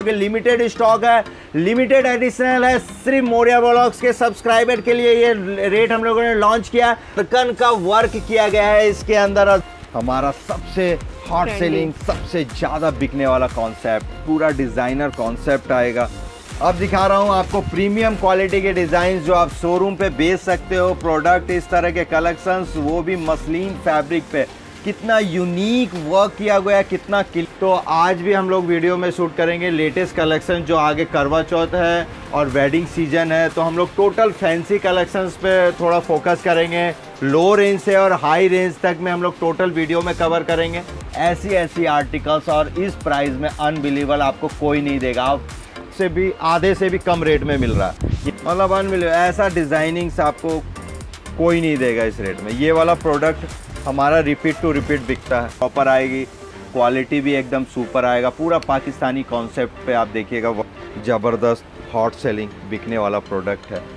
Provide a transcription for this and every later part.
Limited stock है, limited additional है। सिर्फ मौर्या ब्लॉग्स के सब्सक्राइबर के लिए ये रेट हम लोगों ने लॉन्च किया। दर्कन का वर्क किया गया है इसके अंदर। हमारा सबसे हॉट सेलिंग, सबसे ज़्यादा बिकने वाला कॉन्सेप्ट, पूरा डिज़ाइनर कॉन्सेप्ट आएगा। अब दिखा रहा हूँ आपको प्रीमियम क्वालिटी के डिज़ाइन जो आप शोरूम पे बेच सकते हो। प्रोडक्ट इस तरह के कलेक्शंस, वो भी मसलिन फैब्रिक पे, कितना यूनिक वर्क किया गया है, कितना तो आज भी हम लोग वीडियो में शूट करेंगे लेटेस्ट कलेक्शन जो आगे करवा चौथ है और वेडिंग सीजन है। तो हम लोग टोटल फैंसी कलेक्शंस पे थोड़ा फोकस करेंगे। लो रेंज से और हाई रेंज तक में हम लोग टोटल वीडियो में कवर करेंगे। ऐसी आर्टिकल्स और इस प्राइस में अनबिलीवेबल आपको कोई नहीं देगा। आप से भी आधे से भी कम रेट में मिल रहा है, मतलब अनबिलीवेबल। ऐसा डिज़ाइनिंग्स आपको कोई नहीं देगा इस रेट में। ये वाला प्रोडक्ट हमारा रिपीट टू रिपीट बिकता है। प्रॉपर आएगी, क्वालिटी भी एकदम सुपर आएगा। पूरा पाकिस्तानी कॉन्सेप्ट पे आप देखिएगा, ज़बरदस्त हॉट सेलिंग बिकने वाला प्रोडक्ट है।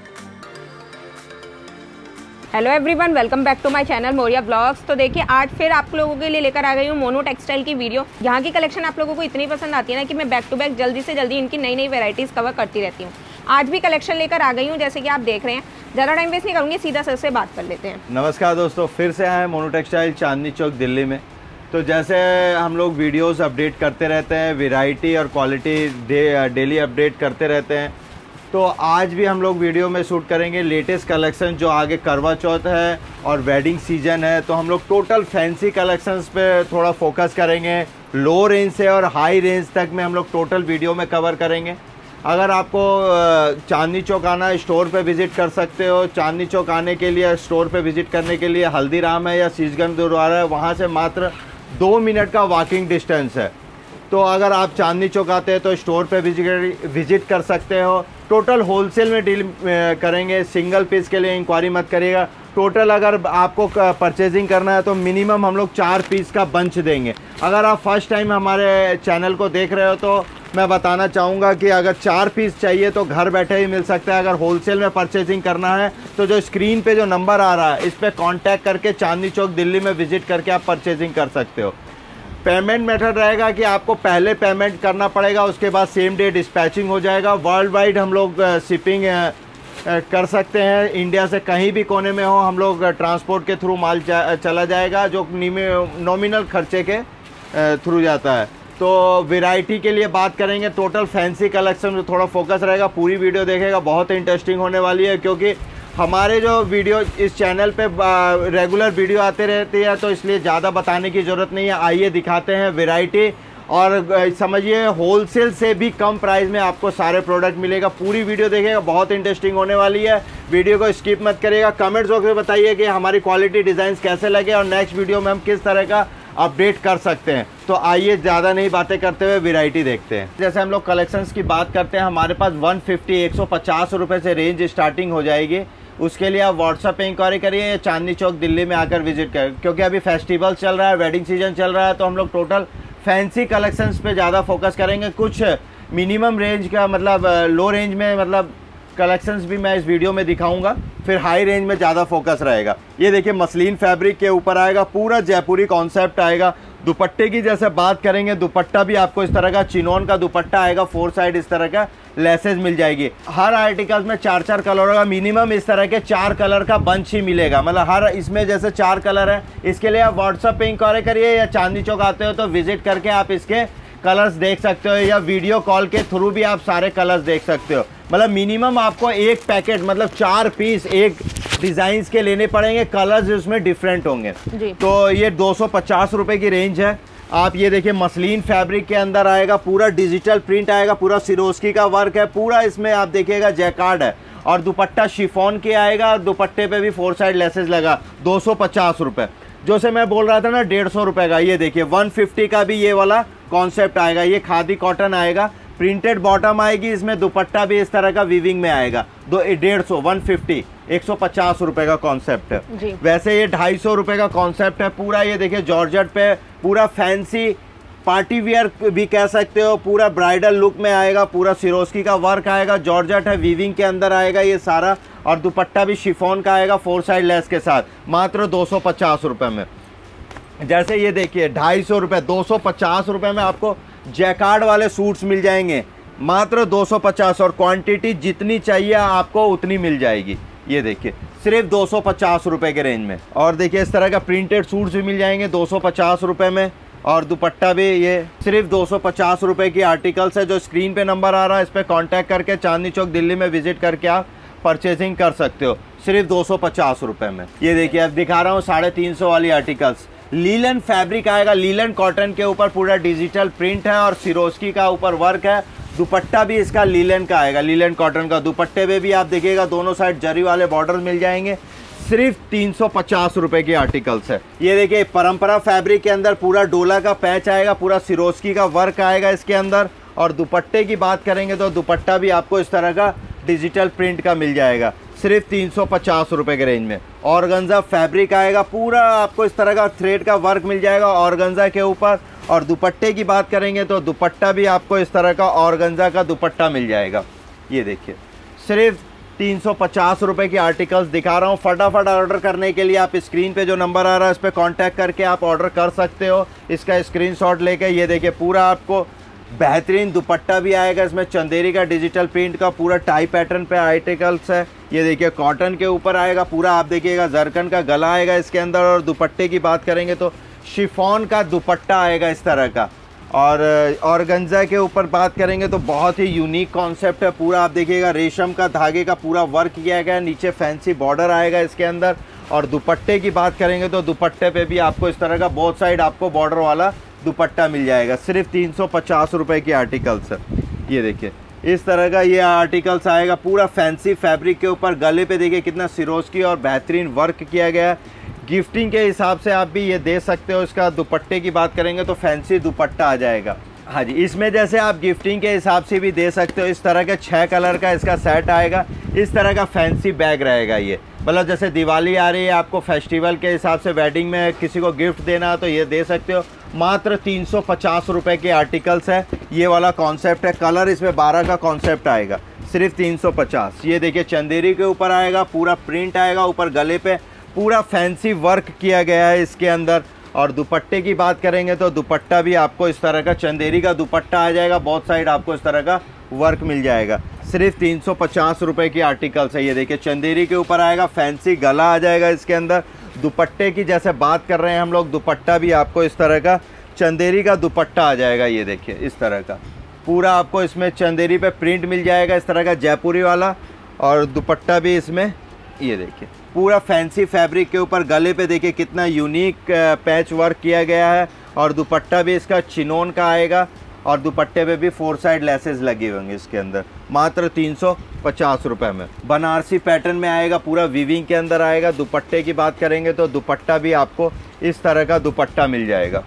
Hello everyone, welcome back to my channel Maurya blogs. तो देखिए आज फिर आप लोगों के लिए लेकर आ गई हूँ मोनो टेक्सटाइल की वीडियो। यहाँ की कलेक्शन आप लोगों को इतनी पसंद आती है ना कि मैं बैक टू बैक जल्दी से जल्दी इनकी नई नई वेराइटीज़ कवर करती रहती हूँ। आज भी कलेक्शन लेकर आ गई हूँ, जैसे कि आप देख रहे हैं। ज़्यादा टाइम वेस्ट नहीं करूँगी, सीधा सर से बात कर लेते हैं। नमस्कार दोस्तों, फिर से आए मोनो टेक्सटाइल चांदनी चौक दिल्ली में। तो जैसे हम लोग वीडियोस अपडेट करते रहते हैं, वैरायटी और क्वालिटी डेली अपडेट करते रहते हैं। तो आज भी हम लोग वीडियो में शूट करेंगे लेटेस्ट कलेक्शन जो आगे करवा चौथ है और वेडिंग सीजन है। तो हम लोग टोटल फैंसी कलेक्शंस पे थोड़ा फोकस करेंगे। लो रेंज से और हाई रेंज तक में हम लोग टोटल वीडियो में कवर करेंगे। अगर आपको चांदनी चौक आना, स्टोर पे विज़िट कर सकते हो। चांदनी चौक आने के लिए, स्टोर पे विज़िट करने के लिए हल्दीराम है या शीशगंज गुरुद्वारा है, वहाँ से मात्र 2 मिनट का वॉकिंग डिस्टेंस है। तो अगर आप चांदनी चौक आते हैं तो स्टोर पे विज़िट कर सकते हो। टोटल होलसेल में डील करेंगे, सिंगल पीस के लिए इंक्वायरी मत करिएगा। टोटल अगर आपको परचेजिंग करना है तो मिनिमम हम लोग 4 पीस का बंच देंगे। अगर आप फर्स्ट टाइम हमारे चैनल को देख रहे हो तो मैं बताना चाहूँगा कि अगर 4 पीस चाहिए तो घर बैठे ही मिल सकता है। अगर होलसेल में परचेजिंग करना है तो जो स्क्रीन पे जो नंबर आ रहा है इस पर कॉन्टैक्ट करके चांदनी चौक दिल्ली में विज़िट करके आप परचेजिंग कर सकते हो। पेमेंट मेथड रहेगा कि आपको पहले पेमेंट करना पड़ेगा, उसके बाद सेम डे डिस्पैचिंग हो जाएगा। वर्ल्ड वाइड हम लोग शिपिंग कर सकते हैं। इंडिया से कहीं भी कोने में हो हम लोग ट्रांसपोर्ट के थ्रू माल चला जाएगा, जो नॉमिनल खर्चे के थ्रू जाता है। तो वैरायटी के लिए बात करेंगे, टोटल फैंसी कलेक्शन में थोड़ा फोकस रहेगा। पूरी वीडियो देखेगा, बहुत इंटरेस्टिंग होने वाली है क्योंकि हमारे जो वीडियो इस चैनल पे रेगुलर वीडियो आते रहती है, तो इसलिए ज़्यादा बताने की ज़रूरत नहीं है। आइए दिखाते हैं वैरायटी, और समझिए होलसेल से भी कम प्राइस में आपको सारे प्रोडक्ट मिलेगा। पूरी वीडियो देखिएगा, बहुत इंटरेस्टिंग होने वाली है। वीडियो को स्किप मत करिएगा। कमेंट्स बॉक्स में बताइए कि हमारी क्वालिटी डिज़ाइंस कैसे लगे और नेक्स्ट वीडियो में हम किस तरह का अपडेट कर सकते हैं। तो आइए ज़्यादा नहीं बातें करते हुए वैरायटी देखते हैं। जैसे हम लोग कलेक्शंस की बात करते हैं, हमारे पास 150-150 रुपये से रेंज स्टार्टिंग हो जाएगी। उसके लिए आप व्हाट्सएप पे इंक्वायरी करिए या चांदनी चौक दिल्ली में आकर विजिट करें, क्योंकि अभी फेस्टिवल चल रहा है, वेडिंग सीजन चल रहा है। तो हम लोग टोटल फैंसी कलेक्शंस पे ज़्यादा फोकस करेंगे। कुछ मिनिमम रेंज का, मतलब लो रेंज में मतलब कलेक्शंस भी मैं इस वीडियो में दिखाऊंगा। फिर हाई रेंज में ज़्यादा फोकस रहेगा। ये देखिए मसलिन फैब्रिक के ऊपर आएगा, पूरा जयपुरी कॉन्सेप्ट आएगा। दुपट्टे की जैसे बात करेंगे, दुपट्टा भी आपको इस तरह का चिनोन का दुपट्टा आएगा। 4 साइड इस तरह का लेसेस मिल जाएगी। हर आर्टिकल्स में 4-4 कलर होगा, मिनिमम इस तरह के 4 कलर का बंच ही मिलेगा। मतलब हर इसमें जैसे 4 कलर है। इसके लिए आप व्हाट्सएप पे इंक्वायरी करिए या चांदनी चौक आते हो तो विजिट करके आप इसके कलर्स देख सकते हो, या वीडियो कॉल के थ्रू भी आप सारे कलर्स देख सकते हो। मतलब मिनिमम आपको एक पैकेट, मतलब 4 पीस एक डिज़ाइंस के लेने पड़ेंगे, कलर्स उसमें डिफरेंट होंगे। तो ये 250 रुपये की रेंज है। आप ये देखिए मसलिन फैब्रिक के अंदर आएगा, पूरा डिजिटल प्रिंट आएगा, पूरा सिरोस्की का वर्क है, पूरा इसमें आप देखिएगा जैकार्ड है। और दुपट्टा शिफॉन के आएगा, और दुपट्टे पे भी 4 साइड लेसेस लगा। 250 रुपये। जो से मैं बोल रहा था ना 150 रुपये का, ये देखिए 150 का भी ये वाला कॉन्सेप्ट आएगा। ये खादी कॉटन आएगा, प्रिंटेड बॉटम आएगी, इसमें दुपट्टा भी इस तरह का वीविंग में आएगा। 150 150 रुपए का कॉन्सेप्ट है। वैसे ये 250 रुपए का कॉन्सेप्ट है पूरा। ये देखिए जॉर्जेट पे पूरा फैंसी पार्टी वियर भी कह सकते हो, पूरा ब्राइडल लुक में आएगा। पूरा सिरोस्की का वर्क आएगा, जॉर्जेट है, वीविंग के अंदर आएगा ये सारा। और दुपट्टा भी शिफॉन का आएगा 4 साइड लेस के साथ, मात्र 250 रुपये में। जैसे ये देखिए 250 रुपये, 250 रुपये में आपको जैकार्ड वाले सूट्स मिल जाएंगे मात्र 250 और क्वांटिटी जितनी चाहिए आपको उतनी मिल जाएगी। ये देखिए सिर्फ 250 रुपए के रेंज में। और देखिए इस तरह का प्रिंटेड सूट्स भी मिल जाएंगे 250 रुपए में, और दुपट्टा भी ये सिर्फ 250 रुपए की आर्टिकल्स है। जो स्क्रीन पे नंबर आ रहा है इस पर कॉन्टैक्ट करके चांदनी चौक दिल्ली में विजिट करके आप परचेजिंग कर सकते हो सिर्फ 250 रुपए में। ये देखिए अब दिखा रहा हूँ 350 वाली आर्टिकल्स। लीलन फैब्रिक आएगा, लीलन कॉटन के ऊपर पूरा डिजिटल प्रिंट है और सिरोस्की का ऊपर वर्क है। दुपट्टा भी इसका लीलन का आएगा, लीलन कॉटन का। दुपट्टे पे भी आप देखिएगा दोनों साइड जरी वाले बॉर्डर मिल जाएंगे। सिर्फ 350 रुपए की आर्टिकल्स है। ये देखिए परंपरा फैब्रिक के अंदर पूरा डोला का पैच आएगा, पूरा सिरोस्की का वर्क आएगा इसके अंदर। और दुपट्टे की बात करेंगे तो दुपट्टा भी आपको इस तरह का डिजिटल प्रिंट का मिल जाएगा सिर्फ 350 रुपए के रेंज में। ऑर्गेन्जा फैब्रिक आएगा, पूरा आपको इस तरह का थ्रेड का वर्क मिल जाएगा ऑर्गेन्जा के ऊपर। और दुपट्टे की बात करेंगे तो दुपट्टा भी आपको इस तरह का ऑर्गेन्जा का दुपट्टा मिल जाएगा। ये देखिए सिर्फ 350 रुपए की आर्टिकल्स दिखा रहा हूँ। फटाफट ऑर्डर करने के लिए आप स्क्रीन पे जो नंबर आ रहा है इस पर कॉन्टैक्ट करके आप ऑर्डर कर सकते हो। इसका स्क्रीनशॉट लेके ये देखिए पूरा आपको बेहतरीन दुपट्टा भी आएगा इसमें, चंदेरी का डिजिटल प्रिंट का पूरा टाई पैटर्न पे आर्टिकल्स है। ये देखिए कॉटन के ऊपर आएगा पूरा, आप देखिएगा जरकन का गला आएगा इसके अंदर। और दुपट्टे की बात करेंगे तो शिफॉन का दुपट्टा आएगा इस तरह का। और ऑर्गेन्जा के ऊपर बात करेंगे तो बहुत ही यूनिक कॉन्सेप्ट है पूरा, आप देखिएगा रेशम का धागे का पूरा वर्क किया गया है, नीचे फैंसी बॉर्डर आएगा इसके अंदर। और दुपट्टे की बात करेंगे तो दुपट्टे पे भी आपको इस तरह का बोथ साइड आपको बॉर्डर वाला दुपट्टा मिल जाएगा। सिर्फ 350 रुपए की आर्टिकल्स है। ये देखिए इस तरह का ये आर्टिकल्स आएगा पूरा फैंसी फैब्रिक के ऊपर। गले पे देखिए कितना सिरोस्की और बेहतरीन वर्क किया गया है। गिफ्टिंग के हिसाब से आप भी ये दे सकते हो। इसका दुपट्टे की बात करेंगे तो फैंसी दुपट्टा आ जाएगा। हाँ जी, इसमें जैसे आप गिफ्टिंग के हिसाब से भी दे सकते हो। इस तरह के 6 कलर का इसका सेट आएगा। इस तरह का फैंसी बैग रहेगा ये, मतलब जैसे दिवाली आ रही है आपको फेस्टिवल के हिसाब से वेडिंग में किसी को गिफ्ट देना तो ये दे सकते हो। मात्र 350 रुपए के आर्टिकल्स है। ये वाला कॉन्सेप्ट है, कलर इसमें 12 का कॉन्सेप्ट आएगा सिर्फ 350। ये देखिए चंदेरी के ऊपर आएगा, पूरा प्रिंट आएगा ऊपर, गले पे पूरा फैंसी वर्क किया गया है इसके अंदर। और दुपट्टे की बात करेंगे तो दुपट्टा भी आपको इस तरह का चंदेरी का दुपट्टा आ जाएगा, बहुत साइड आपको इस तरह का वर्क मिल जाएगा। सिर्फ 350 रुपए की आर्टिकल्स है। ये देखिए चंदेरी के ऊपर आएगा, फैंसी गला आ जाएगा इसके अंदर। दुपट्टे की जैसे बात कर रहे हैं हम लोग, दुपट्टा भी आपको इस तरह का चंदेरी का दुपट्टा आ जाएगा। ये देखिए इस तरह का पूरा आपको इसमें चंदेरी पे प्रिंट मिल जाएगा इस तरह का जयपुरी वाला। और दुपट्टा भी इसमें ये देखिए पूरा फैंसी फैब्रिक के ऊपर, गले पे देखिए कितना यूनिक पैच वर्क किया गया है। और दुपट्टा भी इसका चिनोन का आएगा और दुपट्टे पे भी 4 साइड लेसेस लगे होंगे इसके अंदर। मात्र 350 रुपए में। बनारसी पैटर्न में आएगा, पूरा वीविंग के अंदर आएगा। दुपट्टे की बात करेंगे तो दुपट्टा भी आपको इस तरह का दुपट्टा मिल जाएगा।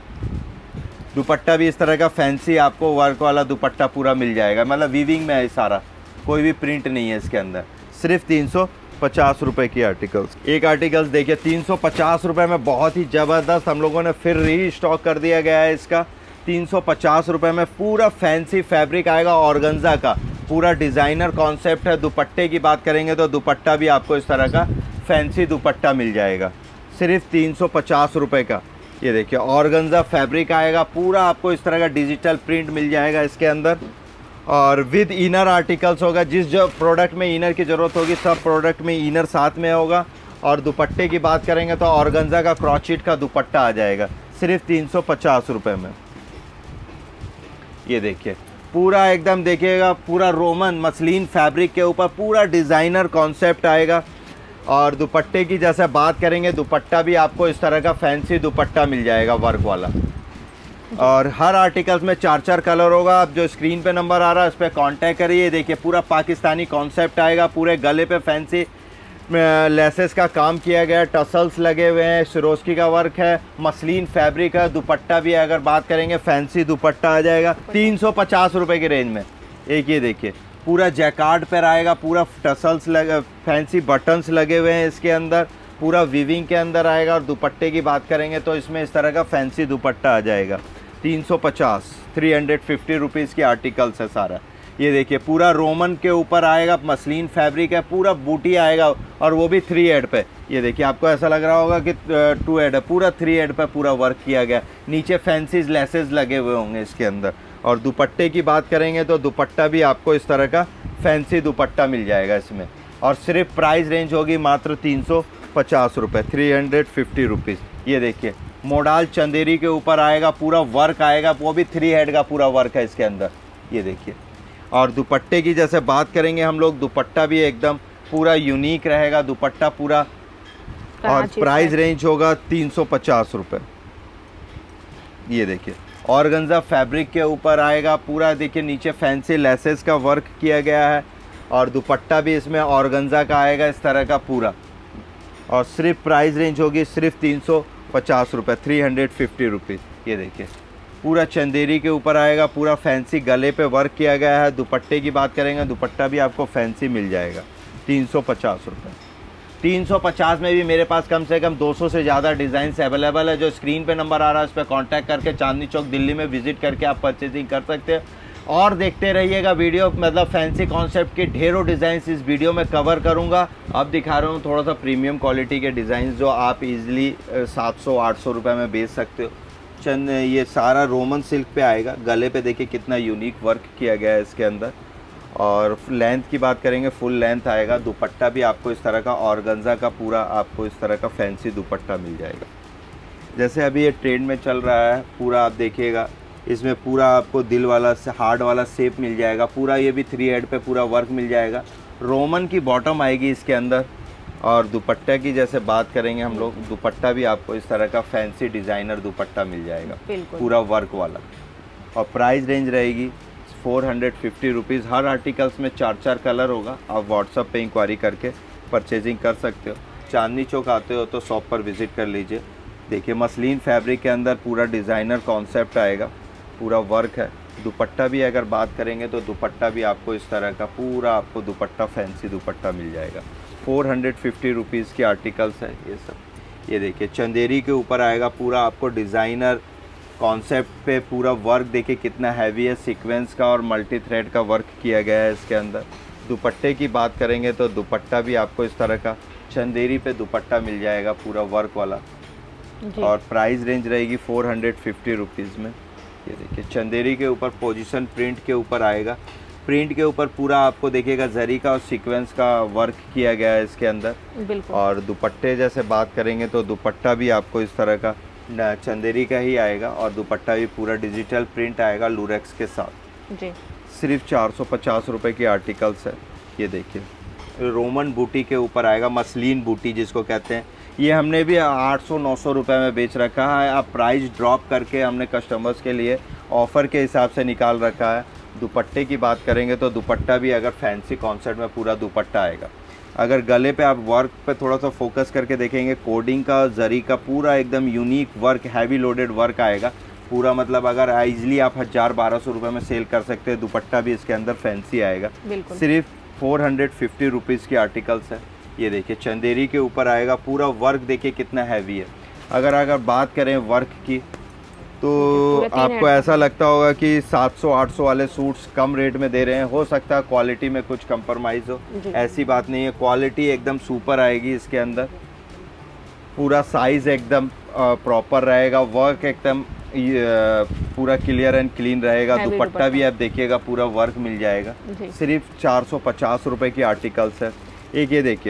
दुपट्टा भी इस तरह का फैंसी आपको वर्क वाला दुपट्टा पूरा मिल जाएगा, मतलब वीविंग में है सारा, कोई भी प्रिंट नहीं है इसके अंदर। सिर्फ 350 रुपए की आर्टिकल्स। एक आर्टिकल्स देखिए 350 रुपए में बहुत ही ज़बरदस्त हम लोगों ने फिर री स्टॉक कर दिया गया है इसका। 350 रुपए में पूरा फैंसी फैब्रिक आएगा ऑर्गेन्जा का, पूरा डिज़ाइनर कॉन्सेप्ट है। दुपट्टे की बात करेंगे तो दुपट्टा भी आपको इस तरह का फैंसी दुपट्टा मिल जाएगा सिर्फ 350 रुपए का। ये देखिए ऑर्गेन्जा फैब्रिक आएगा, पूरा आपको इस तरह का डिजिटल प्रिंट मिल जाएगा इसके अंदर। और विद इनर आर्टिकल्स होगा, जिस जो प्रोडक्ट में इनर की ज़रूरत होगी सब प्रोडक्ट में इनर साथ में होगा। और दुपट्टे की बात करेंगे तो ऑर्गेन्जा का क्रॉचिट का दुपट्टा आ जाएगा सिर्फ 350 रुपये में। ये देखिए पूरा एकदम देखिएगा पूरा रोमन मसलिन फैब्रिक के ऊपर पूरा डिज़ाइनर कॉन्सेप्ट आएगा। और दुपट्टे की जैसे बात करेंगे, दुपट्टा भी आपको इस तरह का फैंसी दुपट्टा मिल जाएगा वर्क वाला। और हर आर्टिकल्स में 4-4 कलर होगा। आप जो स्क्रीन पे नंबर आ रहा है उस पर कॉन्टैक्ट करिए। देखिए पूरा पाकिस्तानी कॉन्सेप्ट आएगा, पूरे गले पे फैंसी लेसेस का काम किया गया है, टसल्स लगे हुए हैं, सिरोस्की का वर्क है, मसलिन फैब्रिक है। दुपट्टा भी अगर बात करेंगे फैंसी दुपट्टा आ जाएगा 350 रुपये की रेंज में। एक ये देखिए पूरा जैकार्ड पर आएगा, पूरा टसल्स लगे, फैंसी बटन्स लगे हुए हैं इसके अंदर, पूरा वीविंग के अंदर आएगा। और दुपट्टे की बात करेंगे तो इसमें इस तरह का फैंसी दुपट्टा आ जाएगा 350 रुपीज़ की आर्टिकल्स है सारा। ये देखिए पूरा रोमन के ऊपर आएगा, मसलिन फैब्रिक है, पूरा बूटी आएगा और वो भी 3 एड पे। ये देखिए आपको ऐसा लग रहा होगा कि 2 एड है, पूरा 3 एड पे पूरा वर्क किया गया। नीचे फैंसी लेसेस लगे हुए होंगे इसके अंदर। और दुपट्टे की बात करेंगे तो दुपट्टा भी आपको इस तरह का फैंसी दुपट्टा मिल जाएगा इसमें। और सिर्फ प्राइस रेंज होगी मात्र 350 रुपये, 350 रुपीज़। ये देखिए मोडाल चंदेरी के ऊपर आएगा, पूरा वर्क आएगा, वो भी 3 हेड का पूरा वर्क है इसके अंदर। ये देखिए। और दुपट्टे की जैसे बात करेंगे हम लोग, दुपट्टा भी एकदम पूरा यूनिक रहेगा दुपट्टा पूरा। और प्राइस रेंज होगा 350 रुपये। ये देखिए ऑर्गेन्जा फैब्रिक के ऊपर आएगा पूरा, देखिए नीचे फैंसी लेसेस का वर्क किया गया है और दुपट्टा भी इसमें ऑर्गेन्जा का आएगा इस तरह का पूरा। और सिर्फ प्राइस रेंज होगी सिर्फ 350 रुपये, 350 रुपीज़। ये देखिए पूरा चंदेरी के ऊपर आएगा, पूरा फैंसी गले पे वर्क किया गया है। दुपट्टे की बात करेंगे, दुपट्टा भी आपको फैंसी मिल जाएगा 350 रुपये। 350 में भी मेरे पास कम से कम 200 से ज़्यादा डिज़ाइंस अवेलेबल है। जो स्क्रीन पे नंबर आ रहा है उस पर कॉन्टैक्ट करके चांदनी चौक दिल्ली में विजिट करके आप परचेजिंग कर सकते हैं। और देखते रहिएगा वीडियो, मतलब फैंसी कॉन्सेप्ट के ढेरों डिज़ाइंस इस वीडियो में कवर करूंगा। अब दिखा रहा हूँ थोड़ा सा प्रीमियम क्वालिटी के डिज़ाइंस जो आप इजीली 700-800 रुपये में बेच सकते हो। चंद ये सारा रोमन सिल्क पे आएगा, गले पे देखिए कितना यूनिक वर्क किया गया है इसके अंदर। और लेंथ की बात करेंगे फुल लेंथ आएगा। दुपट्टा भी आपको इस तरह का ऑर्गेन्जा का पूरा आपको इस तरह का फैंसी दुपट्टा मिल जाएगा। जैसे अभी ये ट्रेंड में चल रहा है पूरा, आप देखिएगा इसमें पूरा आपको दिल वाला से हार्ड वाला शेप मिल जाएगा पूरा। ये भी 3 हेड पे पूरा वर्क मिल जाएगा। रोमन की बॉटम आएगी इसके अंदर। और दुपट्टे की जैसे बात करेंगे हम लोग, दुपट्टा भी आपको इस तरह का फैंसी डिज़ाइनर दुपट्टा मिल जाएगा पूरा वर्क वाला। और प्राइस रेंज रहेगी 450 रुपीज़। हर आर्टिकल्स में 4-4 कलर होगा। आप व्हाट्सअप पे इंक्वायरी करके परचेजिंग कर सकते हो। चांदनी चौक आते हो तो शॉप पर विज़िट कर लीजिए। देखिए मसलिन फैब्रिक के अंदर पूरा डिज़ाइनर कॉन्सेप्ट आएगा, पूरा वर्क है। दुपट्टा भी अगर बात करेंगे तो दुपट्टा भी आपको इस तरह का पूरा आपको दुपट्टा फैंसी दुपट्टा मिल जाएगा। 450 रुपीज़ के आर्टिकल्स है ये सब। ये देखिए चंदेरी के ऊपर आएगा पूरा आपको डिज़ाइनर कॉन्सेप्ट पे पूरा वर्क। देखिए कितना हैवी है, सीक्वेंस का और मल्टी थ्रेड का वर्क किया गया है इसके अंदर। दुपट्टे की बात करेंगे तो दुपट्टा भी आपको इस तरह का चंदेरी पे दुपट्टा मिल जाएगा पूरा वर्क वाला। और प्राइस रेंज रहेगी 450 रुपीज़ में। ये देखिए चंदेरी के ऊपर पोजीशन प्रिंट के ऊपर आएगा। प्रिंट के ऊपर पूरा आपको देखिएगा जरी का और सीक्वेंस का वर्क किया गया है इसके अंदर। और दुपट्टे जैसे बात करेंगे तो दुपट्टा भी आपको इस तरह का चंदेरी का ही आएगा और दुपट्टा भी पूरा डिजिटल प्रिंट आएगा लूरेक्स के साथ जी। सिर्फ 450 रुपये की आर्टिकल्स है। ये देखिए रोमन बूटी के ऊपर आएगा, मसलिन बूटी जिसको कहते हैं। ये हमने भी 800-900 रुपये में बेच रखा है। अब प्राइस ड्रॉप करके हमने कस्टमर्स के लिए ऑफ़र के हिसाब से निकाल रखा है। दुपट्टे की बात करेंगे तो दुपट्टा भी अगर फैंसी कॉन्सेप्ट में पूरा दुपट्टा आएगा। अगर गले पे आप वर्क पे थोड़ा सा फोकस करके देखेंगे, कोडिंग का जरी का पूरा एकदम unique work, heavy loaded work आएगा पूरा। मतलब अगर ईजिली आप 1000-1200 रुपये में सेल कर सकते हैं। दुपट्टा भी इसके अंदर फैंसी आएगा। सिर्फ 450 रुपीज़ की आर्टिकल्स है। ये देखिए चंदेरी के ऊपर आएगा पूरा वर्क, देखिए कितना हैवी है। अगर बात करें वर्क की तो आपको ऐसा लगता होगा कि 700-800 वाले सूट्स कम रेट में दे रहे हैं। हो सकता है क्वालिटी में कुछ कंप्रोमाइज़ हो, ऐसी बात नहीं है। क्वालिटी एकदम सुपर आएगी इसके अंदर। पूरा साइज़ एकदम प्रॉपर रहेगा, वर्क एकदम पूरा क्लियर एंड क्लीन रहेगा। दुपट्टा भी आप देखिएगा पूरा वर्क मिल जाएगा। सिर्फ 450 रुपये की आर्टिकल्स है। एक ये देखिए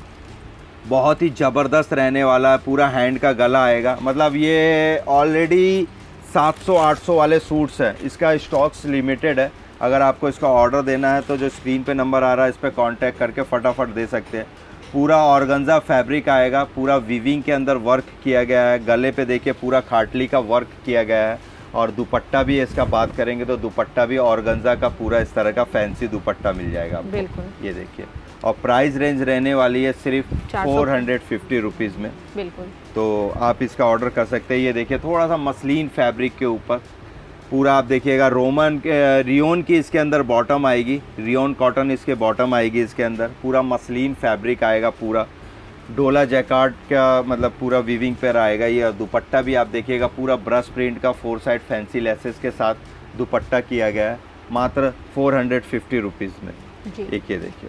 बहुत ही ज़बरदस्त रहने वाला है, पूरा हैंड का गला आएगा। मतलब ये ऑलरेडी 700-800 वाले सूट्स हैं। इसका स्टॉक्स लिमिटेड है। अगर आपको इसका ऑर्डर देना है तो जो स्क्रीन पे नंबर आ रहा है इस पर कांटेक्ट करके फटाफट दे सकते हैं। पूरा ऑर्गेन्जा फैब्रिक आएगा, पूरा वीविंग के अंदर वर्क किया गया है। गले पे देखिए पूरा खाटली का वर्क किया गया है। और दुपट्टा भी इसका बात करेंगे तो दुपट्टा भी ऑर्गेन्जा का पूरा इस तरह का फैंसी दुपट्टा मिल जाएगा आपको। बिल्कुल। ये देखिए और प्राइस रेंज रहने वाली है सिर्फ 450 रुपीज़ में। बिल्कुल। तो आप इसका ऑर्डर कर सकते हैं। ये देखिए थोड़ा सा मसलिन फैब्रिक के ऊपर पूरा आप देखिएगा रोमन रियोन की इसके अंदर बॉटम आएगी, रियोन कॉटन इसके बॉटम आएगी इसके अंदर। पूरा मसलिन फैब्रिक आएगा, पूरा डोला जैकार्ड का मतलब पूरा वीविंग पर आएगा ये। दुपट्टा भी आप देखिएगा पूरा ब्रश प्रिंट का 4 साइड फैंसी लेसेस के साथ दुपट्टा किया गया है मात्र 450 रुपीज़ में। एक ये देखिए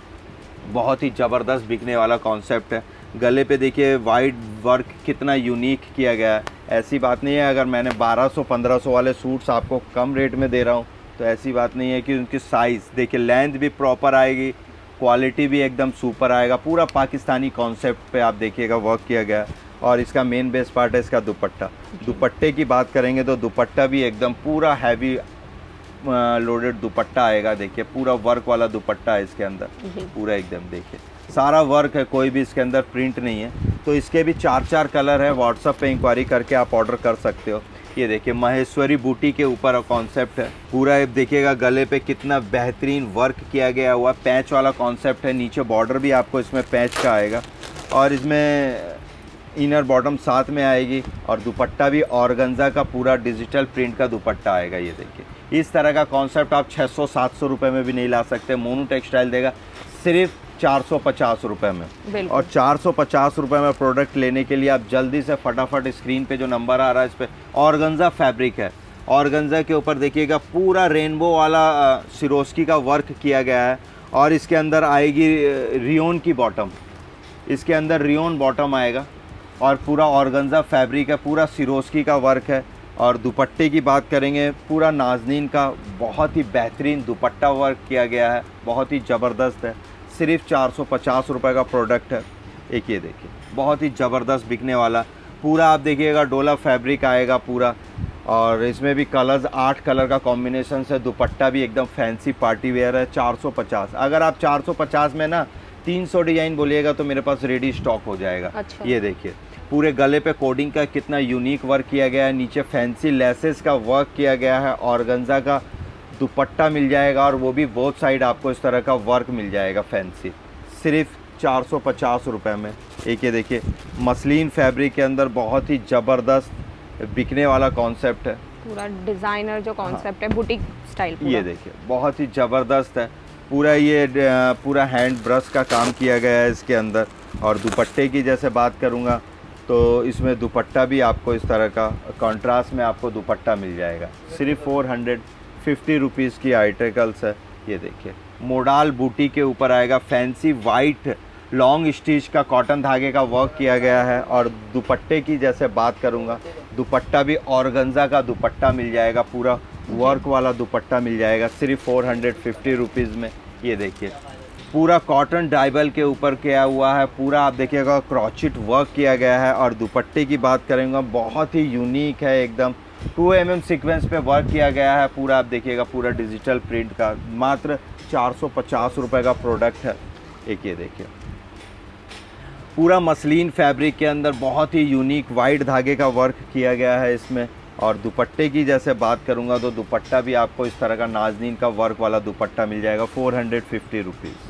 बहुत ही ज़बरदस्त बिकने वाला कॉन्सेप्ट है। गले पे देखिए वाइड वर्क कितना यूनिक किया गया है। ऐसी बात नहीं है अगर मैंने 1200-1500 वाले सूट्स आपको कम रेट में दे रहा हूँ तो ऐसी बात नहीं है कि उनकी साइज़ देखिए, लेंथ भी प्रॉपर आएगी, क्वालिटी भी एकदम सुपर आएगा। पूरा पाकिस्तानी कॉन्सेप्ट पे आप देखिएगा वर्क किया गया है। और इसका मेन बेस पार्ट है इसका दुपट्टा। दुपट्टे की बात करेंगे तो दुपट्टा भी एकदम पूरा हैवी लोडेड दुपट्टा आएगा। देखिए पूरा वर्क वाला दुपट्टा है इसके अंदर, पूरा एकदम देखिए सारा वर्क है, कोई भी इसके अंदर प्रिंट नहीं है। तो इसके भी 4 कलर है। व्हाट्सएप पे इंक्वायरी करके आप ऑर्डर कर सकते हो। ये देखिए महेश्वरी बूटी के ऊपर कॉन्सेप्ट है पूरा। देखिएगा गले पे कितना बेहतरीन वर्क किया गया हुआ, पैच वाला कॉन्सेप्ट है। नीचे बॉर्डर भी आपको इसमें पैच का आएगा और इसमें इनर बॉटम साथ में आएगी। और दुपट्टा भी ऑर्गेन्जा का पूरा डिजिटल प्रिंट का दुपट्टा आएगा। ये देखिए इस तरह का कॉन्सेप्ट आप 600-700 रुपये में भी नहीं ला सकते। मोनू टेक्सटाइल देगा सिर्फ 450 रुपये में। और 450 रुपये में प्रोडक्ट लेने के लिए आप जल्दी से फटाफट स्क्रीन पे जो नंबर आ रहा है इस पर, ऑर्गेन्जा फैब्रिक है। ऑर्गेन्जा के ऊपर देखिएगा पूरा रेनबो वाला सिरोस्की का वर्क किया गया है। और इसके अंदर आएगी रियोन की बॉटम, इसके अंदर रियोन बॉटम आएगा और पूरा ऑर्गेन्जा फैब्रिक है, पूरा सिरोस्की का वर्क है। और दुपट्टे की बात करेंगे, पूरा नाज़नीन का बहुत ही बेहतरीन दुपट्टा वर्क किया गया है, बहुत ही ज़बरदस्त है। सिर्फ 450 रुपये का प्रोडक्ट है। एक ये देखिए बहुत ही ज़बरदस्त बिकने वाला पूरा आप देखिएगा डोला फैब्रिक आएगा पूरा। और इसमें भी कलर्स 8 कलर का कॉम्बिनेशन है। दुपट्टा भी एकदम फैंसी पार्टी वेयर है। 450। अगर आप 450 में ना 300 डिज़ाइन बोलिएगा तो मेरे पास रेडी स्टॉक हो जाएगा। अच्छा। ये देखिए पूरे गले पे कोडिंग का कितना यूनिक वर्क किया गया है। नीचे फैंसी लेसेस का वर्क किया गया है। ऑर्गेन्जा का दुपट्टा मिल जाएगा और वो भी बोथ साइड आपको इस तरह का वर्क मिल जाएगा फैंसी, सिर्फ 450 रुपये में। एक ये देखिए मसलिन फैब्रिक के अंदर बहुत ही ज़बरदस्त बिकने वाला कॉन्सेप्ट है। पूरा डिज़ाइनर जो कॉन्सेप्ट है बुटीक स्टाइल पूरा। ये देखिए बहुत ही ज़बरदस्त है पूरा। ये पूरा हैंड ब्रश का काम किया गया है इसके अंदर। और दुपट्टे की जैसे बात करूँगा तो इसमें दुपट्टा भी आपको इस तरह का कॉन्ट्रास्ट में आपको दुपट्टा मिल जाएगा। सिर्फ 450 रुपीज़ की आर्टिकल्स है। ये देखिए मोडाल बूटी के ऊपर आएगा, फैंसी वाइट लॉन्ग स्टिच का कॉटन धागे का वर्क किया गया है। और दुपट्टे की जैसे बात करूँगा, दुपट्टा भी ऑर्गेन्जा का दुपट्टा मिल जाएगा, पूरा वर्क वाला दुपट्टा मिल जाएगा सिर्फ 450 रुपीज़ में। ये देखिए पूरा कॉटन डाइबल के ऊपर किया हुआ है, पूरा आप देखिएगा क्रॉचिट वर्क किया गया है। और दुपट्टे की बात करेंगे बहुत ही यूनिक है, एकदम 2 mm सीक्वेंस पे वर्क किया गया है पूरा। आप देखिएगा पूरा डिजिटल प्रिंट का मात्र 450 रुपये का प्रोडक्ट है। एक ये देखिए पूरा मसलिन फैब्रिक के अंदर बहुत ही यूनिक वाइट धागे का वर्क किया गया है इसमें। और दुपट्टे की जैसे बात करूंगा तो दुपट्टा भी आपको इस तरह का नाज़नीन का वर्क वाला दुपट्टा मिल जाएगा 450 रुपीज़।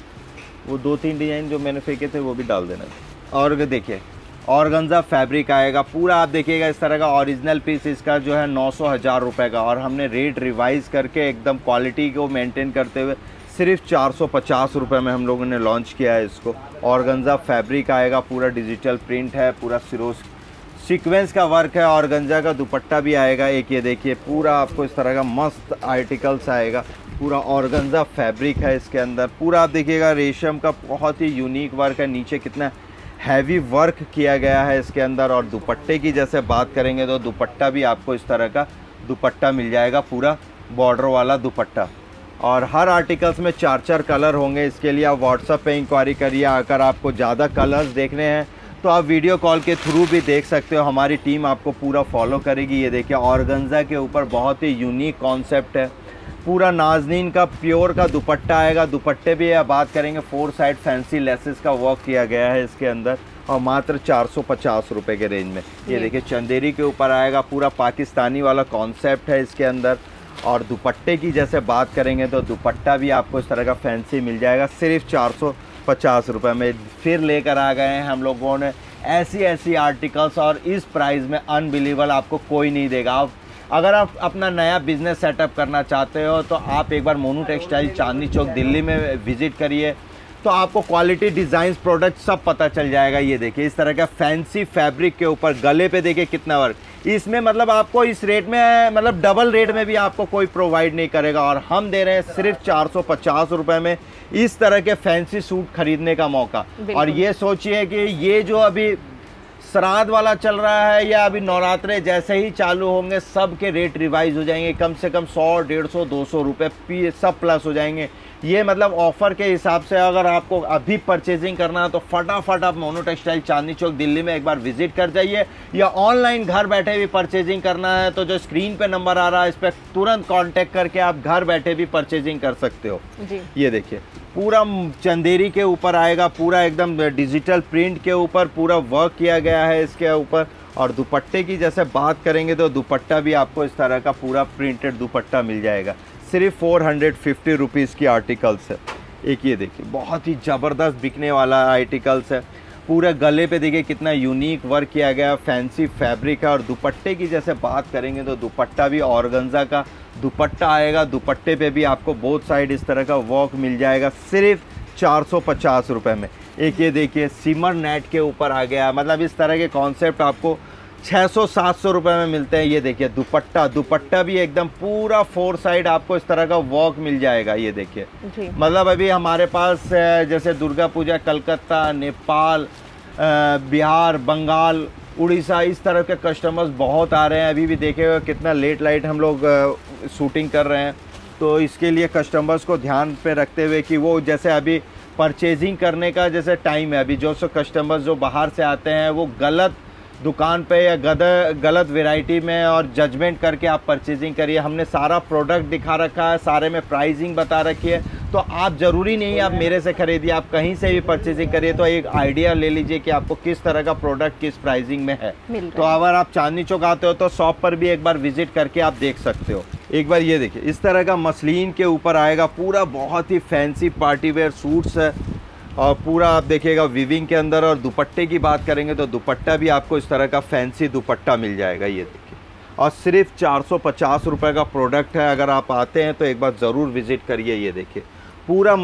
वो 2-3 डिज़ाइन जो मैंने फेंके थे वो भी डाल देना। और देखिए ऑर्गेन्जा फैब्रिक आएगा पूरा। आप देखिएगा इस तरह का ओरिजिनल पीस इसका जो है 900-1000 रुपये का। और हमने रेट रिवाइज़ करके एकदम क्वालिटी को मेंटेन करते हुए सिर्फ 450 रुपये में हम लोगों ने लॉन्च किया है इसको। ऑर्गेन्जा फैब्रिक आएगा, पूरा डिजिटल प्रिंट है, पूरा सिरोस सीक्वेंस का वर्क है। ऑर्गेन्जा का दुपट्टा भी आएगा। एक ये देखिए पूरा आपको इस तरह का मस्त आर्टिकल्स आएगा, पूरा ऑर्गेन्जा फैब्रिक है इसके अंदर। पूरा आप देखिएगा रेशम का बहुत ही यूनिक वर्क है, नीचे कितना हैवी वर्क किया गया है इसके अंदर। और दुपट्टे की जैसे बात करेंगे तो दुपट्टा भी आपको इस तरह का दुपट्टा मिल जाएगा, पूरा बॉर्डर वाला दुपट्टा। और हर आर्टिकल्स में 4 कलर होंगे। इसके लिए आप व्हाट्सएप पे इंक्वायरी करिए। अगर आपको ज़्यादा कलर्स देखने हैं तो आप वीडियो कॉल के थ्रू भी देख सकते हो, हमारी टीम आपको पूरा फॉलो करेगी। ये देखिए ऑर्गेन्जा के ऊपर बहुत ही यूनिक कॉन्सेप्ट है, पूरा नाज़नीन का प्योर का दुपट्टा आएगा। दुपट्टे भी बात करेंगे 4 साइड फैंसी लेसेस का वर्क किया गया है इसके अंदर। और मात्र 450 रुपये के रेंज में। ये देखिए चंदेरी के ऊपर आएगा, पूरा पाकिस्तानी वाला कॉन्सेप्ट है इसके अंदर। और दुपट्टे की जैसे बात करेंगे तो दुपट्टा भी आपको इस तरह का फैंसी मिल जाएगा सिर्फ 450 रुपये में। फिर लेकर आ गए हैं हम लोगों ने ऐसी आर्टिकल्स, और इस प्राइस में अनबिलीवेबल आपको कोई नहीं देगा। आप अगर आप अपना नया बिजनेस सेटअप करना चाहते हो तो आप एक बार मोनू टेक्सटाइल चांदनी चौक दिल्ली में विजिट करिए, तो आपको क्वालिटी, डिज़ाइन, प्रोडक्ट सब पता चल जाएगा। ये देखिए इस तरह का फैंसी फैब्रिक के ऊपर गले पे देखिए कितना वर्क। इसमें मतलब आपको इस रेट में मतलब डबल रेट में भी आपको कोई प्रोवाइड नहीं करेगा। और हम दे रहे हैं सिर्फ 450 रुपये में इस तरह के फैंसी सूट खरीदने का मौका। और ये सोचिए कि ये जो अभी श्राद्ध वाला चल रहा है या अभी नवरात्रे जैसे ही चालू होंगे सब के रेट रिवाइज हो जाएंगे, कम से कम 100, 150, 200 रुपये सब प्लस हो जाएंगे। ये मतलब ऑफर के हिसाब से अगर आपको अभी परचेजिंग करना है तो फटाफट आप मोनू टेक्सटाइल चांदनी चौक दिल्ली में एक बार विजिट कर जाइए, या ऑनलाइन घर बैठे भी परचेजिंग करना है तो जो स्क्रीन पे नंबर आ रहा है इस पर तुरंत कांटेक्ट करके आप घर बैठे भी परचेजिंग कर सकते हो जी। ये देखिए पूरा चंदेरी के ऊपर आएगा, पूरा एकदम डिजिटल प्रिंट के ऊपर पूरा वर्क किया गया है इसके ऊपर। और दुपट्टे की जैसे बात करेंगे तो दुपट्टा भी आपको इस तरह का पूरा प्रिंटेड दुपट्टा मिल जाएगा, सिर्फ 450 रुपीज़ की आर्टिकल्स है। एक ये देखिए बहुत ही ज़बरदस्त बिकने वाला आर्टिकल्स है, पूरे गले पे देखिए कितना यूनिक वर्क किया गया, फैंसी फैब्रिक है। और दुपट्टे की जैसे बात करेंगे तो दुपट्टा भी ऑर्गेन्जा का दुपट्टा आएगा, दुपट्टे पे भी आपको बोथ साइड इस तरह का वर्क मिल जाएगा, सिर्फ 450 रुपये में। एक ये देखिए सिमर नेट के ऊपर आ गया, मतलब इस तरह के कॉन्सेप्ट आपको 600-700 रुपये में मिलते हैं। ये देखिए दुपट्टा भी एकदम पूरा 4 साइड आपको इस तरह का वर्क मिल जाएगा। ये देखिए मतलब अभी हमारे पास जैसे दुर्गा पूजा कलकत्ता, नेपाल, बिहार, बंगाल, उड़ीसा इस तरह के कस्टमर्स बहुत आ रहे हैं। अभी भी देखे कितना लेट लाइट हम लोग शूटिंग कर रहे हैं, तो इसके लिए कस्टमर्स को ध्यान पे रखते हुए कि वो जैसे अभी परचेजिंग करने का जैसे टाइम है, अभी जो सो कस्टमर्स जो बाहर से आते हैं वो गलत दुकान पे या गलत वैरायटी में और जजमेंट करके आप परचेजिंग करिए। हमने सारा प्रोडक्ट दिखा रखा है, सारे में प्राइसिंग बता रखी है, तो आप ज़रूरी नहीं आप मेरे से खरीदिए, आप कहीं से भी परचेजिंग करिए तो एक आइडिया ले लीजिए कि आपको किस तरह का प्रोडक्ट किस प्राइसिंग में है। तो अगर आप चांदनी चौक आते हो तो शॉप पर भी एक बार विजिट करके आप देख सकते हो। एक बार ये देखिए इस तरह का मसलिन के ऊपर आएगा, पूरा बहुत ही फैंसी पार्टी वेयर सूट्स है और पूरा आप देखिएगा विविंग के अंदर। और दुपट्टे की बात करेंगे तो दुपट्टा भी आपको इस तरह का फैंसी दुपट्टा मिल जाएगा। ये देखिए और सिर्फ 450 रुपये का प्रोडक्ट है। अगर आप आते हैं तो एक बार ज़रूर विज़िट करिए। ये देखिए पूरा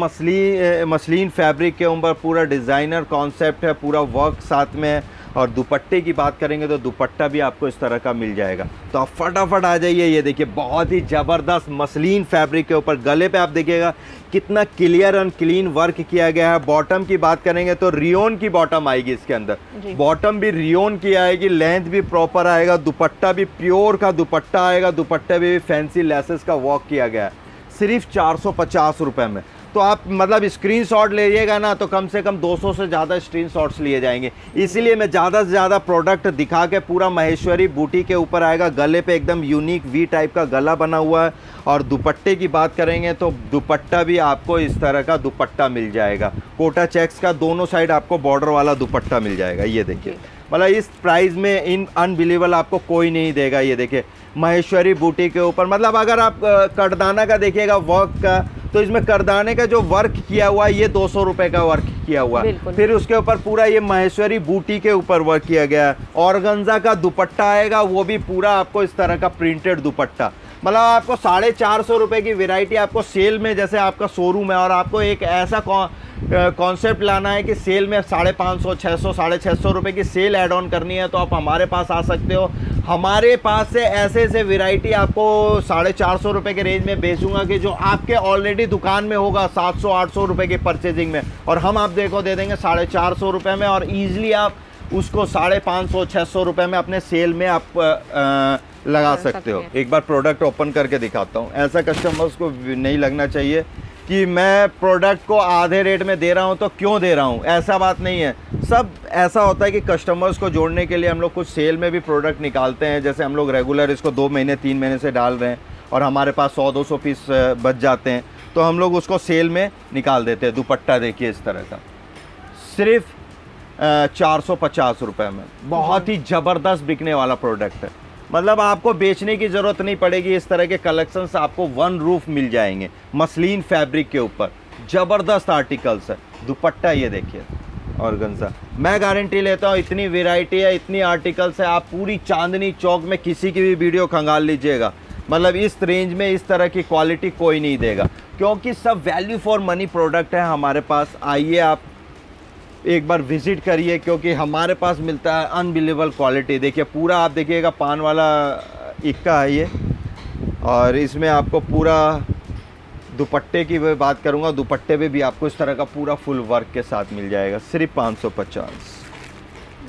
मसलिन फैब्रिक के ऊपर पूरा डिज़ाइनर कॉन्सेप्ट है, पूरा वर्क साथ में है। और दुपट्टे की बात करेंगे तो दुपट्टा भी आपको इस तरह का मिल जाएगा, तो आप फटाफट आ जाइए। ये देखिए बहुत ही ज़बरदस्त मसलिन फैब्रिक के ऊपर गले पे आप देखिएगा कितना क्लियर एंड क्लीन वर्क किया गया है। बॉटम की बात करेंगे तो रियोन की बॉटम आएगी इसके अंदर, बॉटम भी रियोन की आएगी, लेंथ भी प्रॉपर आएगा, दुपट्टा भी प्योर का दुपट्टा आएगा, दुपट्टे भी फैंसी लेसेस का वर्क किया गया है, सिर्फ 450 रुपये में। तो आप मतलब स्क्रीनशॉट लीजिएगा ना तो कम से कम 200 से ज़्यादा स्क्रीनशॉट्स लिए जाएंगे। इसीलिए मैं ज़्यादा से ज़्यादा प्रोडक्ट दिखा के पूरा महेश्वरी बूटी के ऊपर आएगा। गले पे एकदम यूनिक वी टाइप का गला बना हुआ है। और दुपट्टे की बात करेंगे तो दुपट्टा भी आपको इस तरह का दुपट्टा मिल जाएगा, कोटा चेक्स का दोनों साइड आपको बॉर्डर वाला दुपट्टा मिल जाएगा। ये देखिए मतलब इस प्राइस में इन अनबिलीवेबल आपको कोई नहीं देगा। ये देखिए महेश्वरी बूटी के ऊपर, मतलब अगर आप करदाना का देखिएगा वर्क का तो इसमें करदाने का जो वर्क किया हुआ है ये 200 रुपये का वर्क किया हुआ है। फिर उसके ऊपर पूरा ये महेश्वरी बूटी के ऊपर वर्क किया गया है। ऑर्गेन्जा का दुपट्टा आएगा, वो भी पूरा आपको इस तरह का प्रिंटेड दुपट्टा। मतलब आपको 450 रुपये की वैरायटी आपको सेल में, जैसे आपका शोरूम है और आपको एक ऐसा कॉन्सेप्ट लाना है कि सेल में 550, 600, 650 रुपये की सेल ऐड ऑन करनी है तो आप हमारे पास आ सकते हो। हमारे पास से ऐसे ऐसे वैरायटी आपको 450 रुपये के रेंज में बेचूंगा कि जो आपके ऑलरेडी दुकान में होगा 700-800 रुपये की परचेजिंग में, और हम आप देखो दे देंगे 450 रुपये में, और ईजिली आप उसको 550-600 रुपये में अपने सेल में आप लगा सकते हो। एक बार प्रोडक्ट ओपन करके दिखाता हूँ, ऐसा कस्टमर्स को नहीं लगना चाहिए कि मैं प्रोडक्ट को आधे रेट में दे रहा हूँ तो क्यों दे रहा हूँ, ऐसा बात नहीं है। सब ऐसा होता है कि कस्टमर्स को जोड़ने के लिए हम लोग कुछ सेल में भी प्रोडक्ट निकालते हैं। जैसे हम लोग रेगुलर इसको 2 महीने 3 महीने से डाल रहे हैं और हमारे पास 100-200 पीस बच जाते हैं, तो हम लोग उसको सेल में निकाल देते हैं। दुपट्टा देखिए इस तरह का, सिर्फ 450 रुपये में, बहुत ही ज़बरदस्त बिकने वाला प्रोडक्ट है। मतलब आपको बेचने की ज़रूरत नहीं पड़ेगी, इस तरह के कलेक्शंस आपको वन रूफ मिल जाएंगे मसलिन फैब्रिक के ऊपर। ज़बरदस्त आर्टिकल्स है। दुपट्टा ये देखिए ऑर्गेन्जा, मैं गारंटी लेता हूँ इतनी वैरायटी है, इतनी आर्टिकल्स है, आप पूरी चांदनी चौक में किसी की भी वीडियो खंगाल लीजिएगा, मतलब इस रेंज में इस तरह की क्वालिटी कोई नहीं देगा, क्योंकि सब वैल्यू फॉर मनी प्रोडक्ट है हमारे पास। आइए आप एक बार विज़िट करिए, क्योंकि हमारे पास मिलता है अनबिलीवेबल क्वालिटी। देखिए पूरा आप देखिएगा पान वाला इक्का है ये, और इसमें आपको पूरा दुपट्टे की मैं बात करूँगा, दुपट्टे पे भी आपको इस तरह का पूरा फुल वर्क के साथ मिल जाएगा, सिर्फ 550।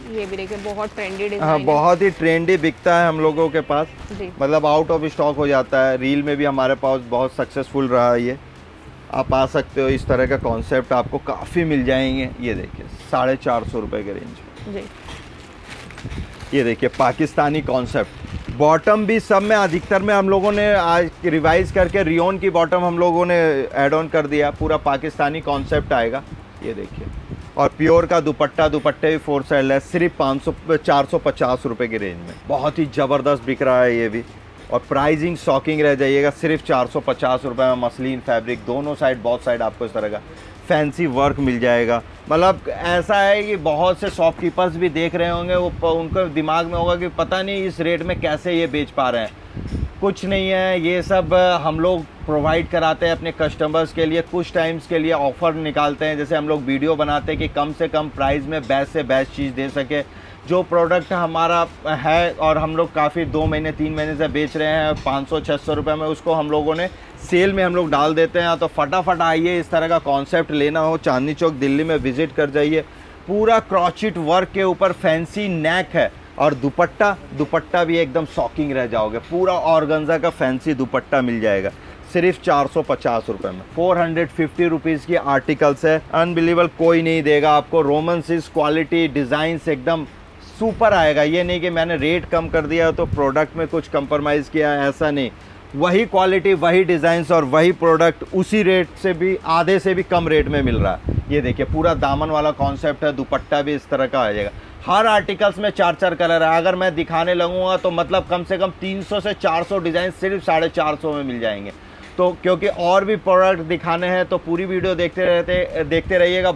ये भी देखिए बहुत ट्रेंडी डिजाइन हाँ, बहुत ही ट्रेंडी बिकता है हम लोगों के पास जी। मतलब आउट ऑफ स्टॉक हो जाता है। रील में भी हमारे पास बहुत सक्सेसफुल रहा है ये। आप आ सकते हो, इस तरह का कॉन्सेप्ट आपको काफ़ी मिल जाएंगे। ये देखिए 450 रुपये के रेंज में जी। ये देखिए पाकिस्तानी कॉन्सेप्ट। बॉटम भी सब में अधिकतर में हम लोगों ने आज रिवाइज करके रियोन की बॉटम हम लोगों ने ऐड ऑन कर दिया। पूरा पाकिस्तानी कॉन्सेप्ट आएगा। ये देखिए, और प्योर का दुपट्टा, दुपट्टे भी 4 साइड है, सिर्फ 450 रुपये की रेंज में। बहुत ही ज़बरदस्त बिक रहा है ये भी। और प्राइसिंग शॉकिंग रह जाइएगा, सिर्फ 450 रुपये में मसलिन फैब्रिक, दोनों साइड बहुत साइड आपको इस तरह का फैंसी वर्क मिल जाएगा। मतलब ऐसा है कि बहुत से शॉपकीपर्स भी देख रहे होंगे, वो उनके दिमाग में होगा कि पता नहीं इस रेट में कैसे ये बेच पा रहे हैं। कुछ नहीं है, ये सब हम लोग प्रोवाइड कराते हैं अपने कस्टमर्स के लिए। कुछ टाइम्स के लिए ऑफ़र निकालते हैं, जैसे हम लोग वीडियो बनाते हैं कि कम से कम प्राइस में बेस्ट से बेस्ट चीज़ दे सके। जो प्रोडक्ट हमारा है और हम लोग काफ़ी 2 महीने 3 महीने से बेच रहे हैं 500-600 रुपये में, उसको हम लोगों ने सेल में हम लोग डाल देते हैं। तो फटाफट आइए, इस तरह का कॉन्सेप्ट लेना हो चांदनी चौक दिल्ली में विज़िट कर जाइए। पूरा क्रॉचिट वर्क के ऊपर फैंसी नेक है और दुपट्टा भी एकदम शॉकिंग रह जाओगे। पूरा ऑर्गेन्जा का फैंसी दुपट्टा मिल जाएगा सिर्फ 450 रुपये में। 450 रुपीज़ की आर्टिकल्स है, अनबिलीवेबल, कोई नहीं देगा आपको। रोमन सिल्क क्वालिटी, डिज़ाइंस एकदम सुपर आएगा। ये नहीं कि मैंने रेट कम कर दिया तो प्रोडक्ट में कुछ कंप्रोमाइज़ किया, ऐसा नहीं। वही क्वालिटी, वही डिज़ाइंस और वही प्रोडक्ट उसी रेट से भी, आधे से भी कम रेट में मिल रहा है। ये देखिए पूरा दामन वाला कॉन्सेप्ट है, दुपट्टा भी इस तरह का आ जाएगा। हर आर्टिकल्स में 4-4 कलर है। अगर मैं दिखाने लगूंगा तो मतलब कम से कम 300 से 400 डिज़ाइन सिर्फ 450 में मिल जाएंगे। तो क्योंकि और भी प्रोडक्ट दिखाने हैं तो पूरी वीडियो देखते रहिएगा।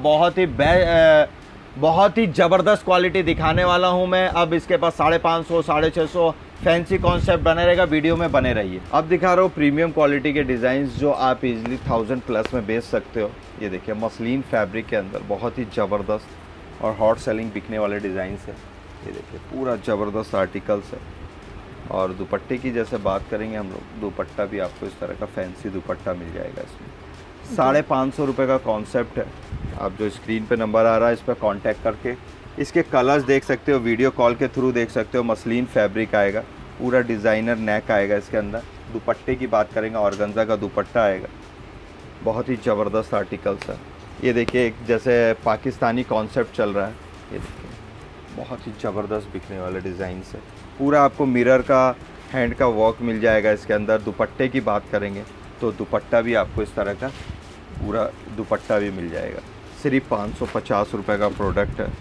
बहुत ही ज़बरदस्त क्वालिटी दिखाने वाला हूं मैं। अब इसके पास 550, 650 फैंसी कॉन्सेप्ट बने रहेगा, वीडियो में बने रहिए। अब दिखा रहा हूँ प्रीमियम क्वालिटी के डिज़ाइंस जो आप इजीली 1000 प्लस में बेच सकते हो। ये देखिए मसलिन फैब्रिक के अंदर बहुत ही ज़बरदस्त और हॉट सेलिंग बिकने वाले डिज़ाइंस है। ये देखिए पूरा ज़बरदस्त आर्टिकल्स है। और दुपट्टे की जैसे बात करेंगे हम लोग, दुपट्टा भी आपको इस तरह का फैंसी दुपट्टा मिल जाएगा। इसमें 550 रुपये का कॉन्सेप्ट है। आप जो स्क्रीन पे नंबर आ रहा है इस पर कांटेक्ट करके इसके कलर्स देख सकते हो, वीडियो कॉल के थ्रू देख सकते हो। मसलिन फैब्रिक आएगा, पूरा डिज़ाइनर नेक आएगा इसके अंदर। दुपट्टे की बात करेंगे, ऑर्गेन्जा का दुपट्टा आएगा। बहुत ही ज़बरदस्त आर्टिकल्स है। ये देखिए एक जैसे पाकिस्तानी कॉन्सेप्ट चल रहा है। ये देखिए बहुत ही ज़बरदस्त बिकने वाले डिज़ाइन है। पूरा आपको मिरर का, हैंड का वर्क मिल जाएगा इसके अंदर। दुपट्टे की बात करेंगे तो दुपट्टा भी आपको इस तरह का पूरा दुपट्टा भी मिल जाएगा। सिर्फ 550 रुपये का प्रोडक्ट है।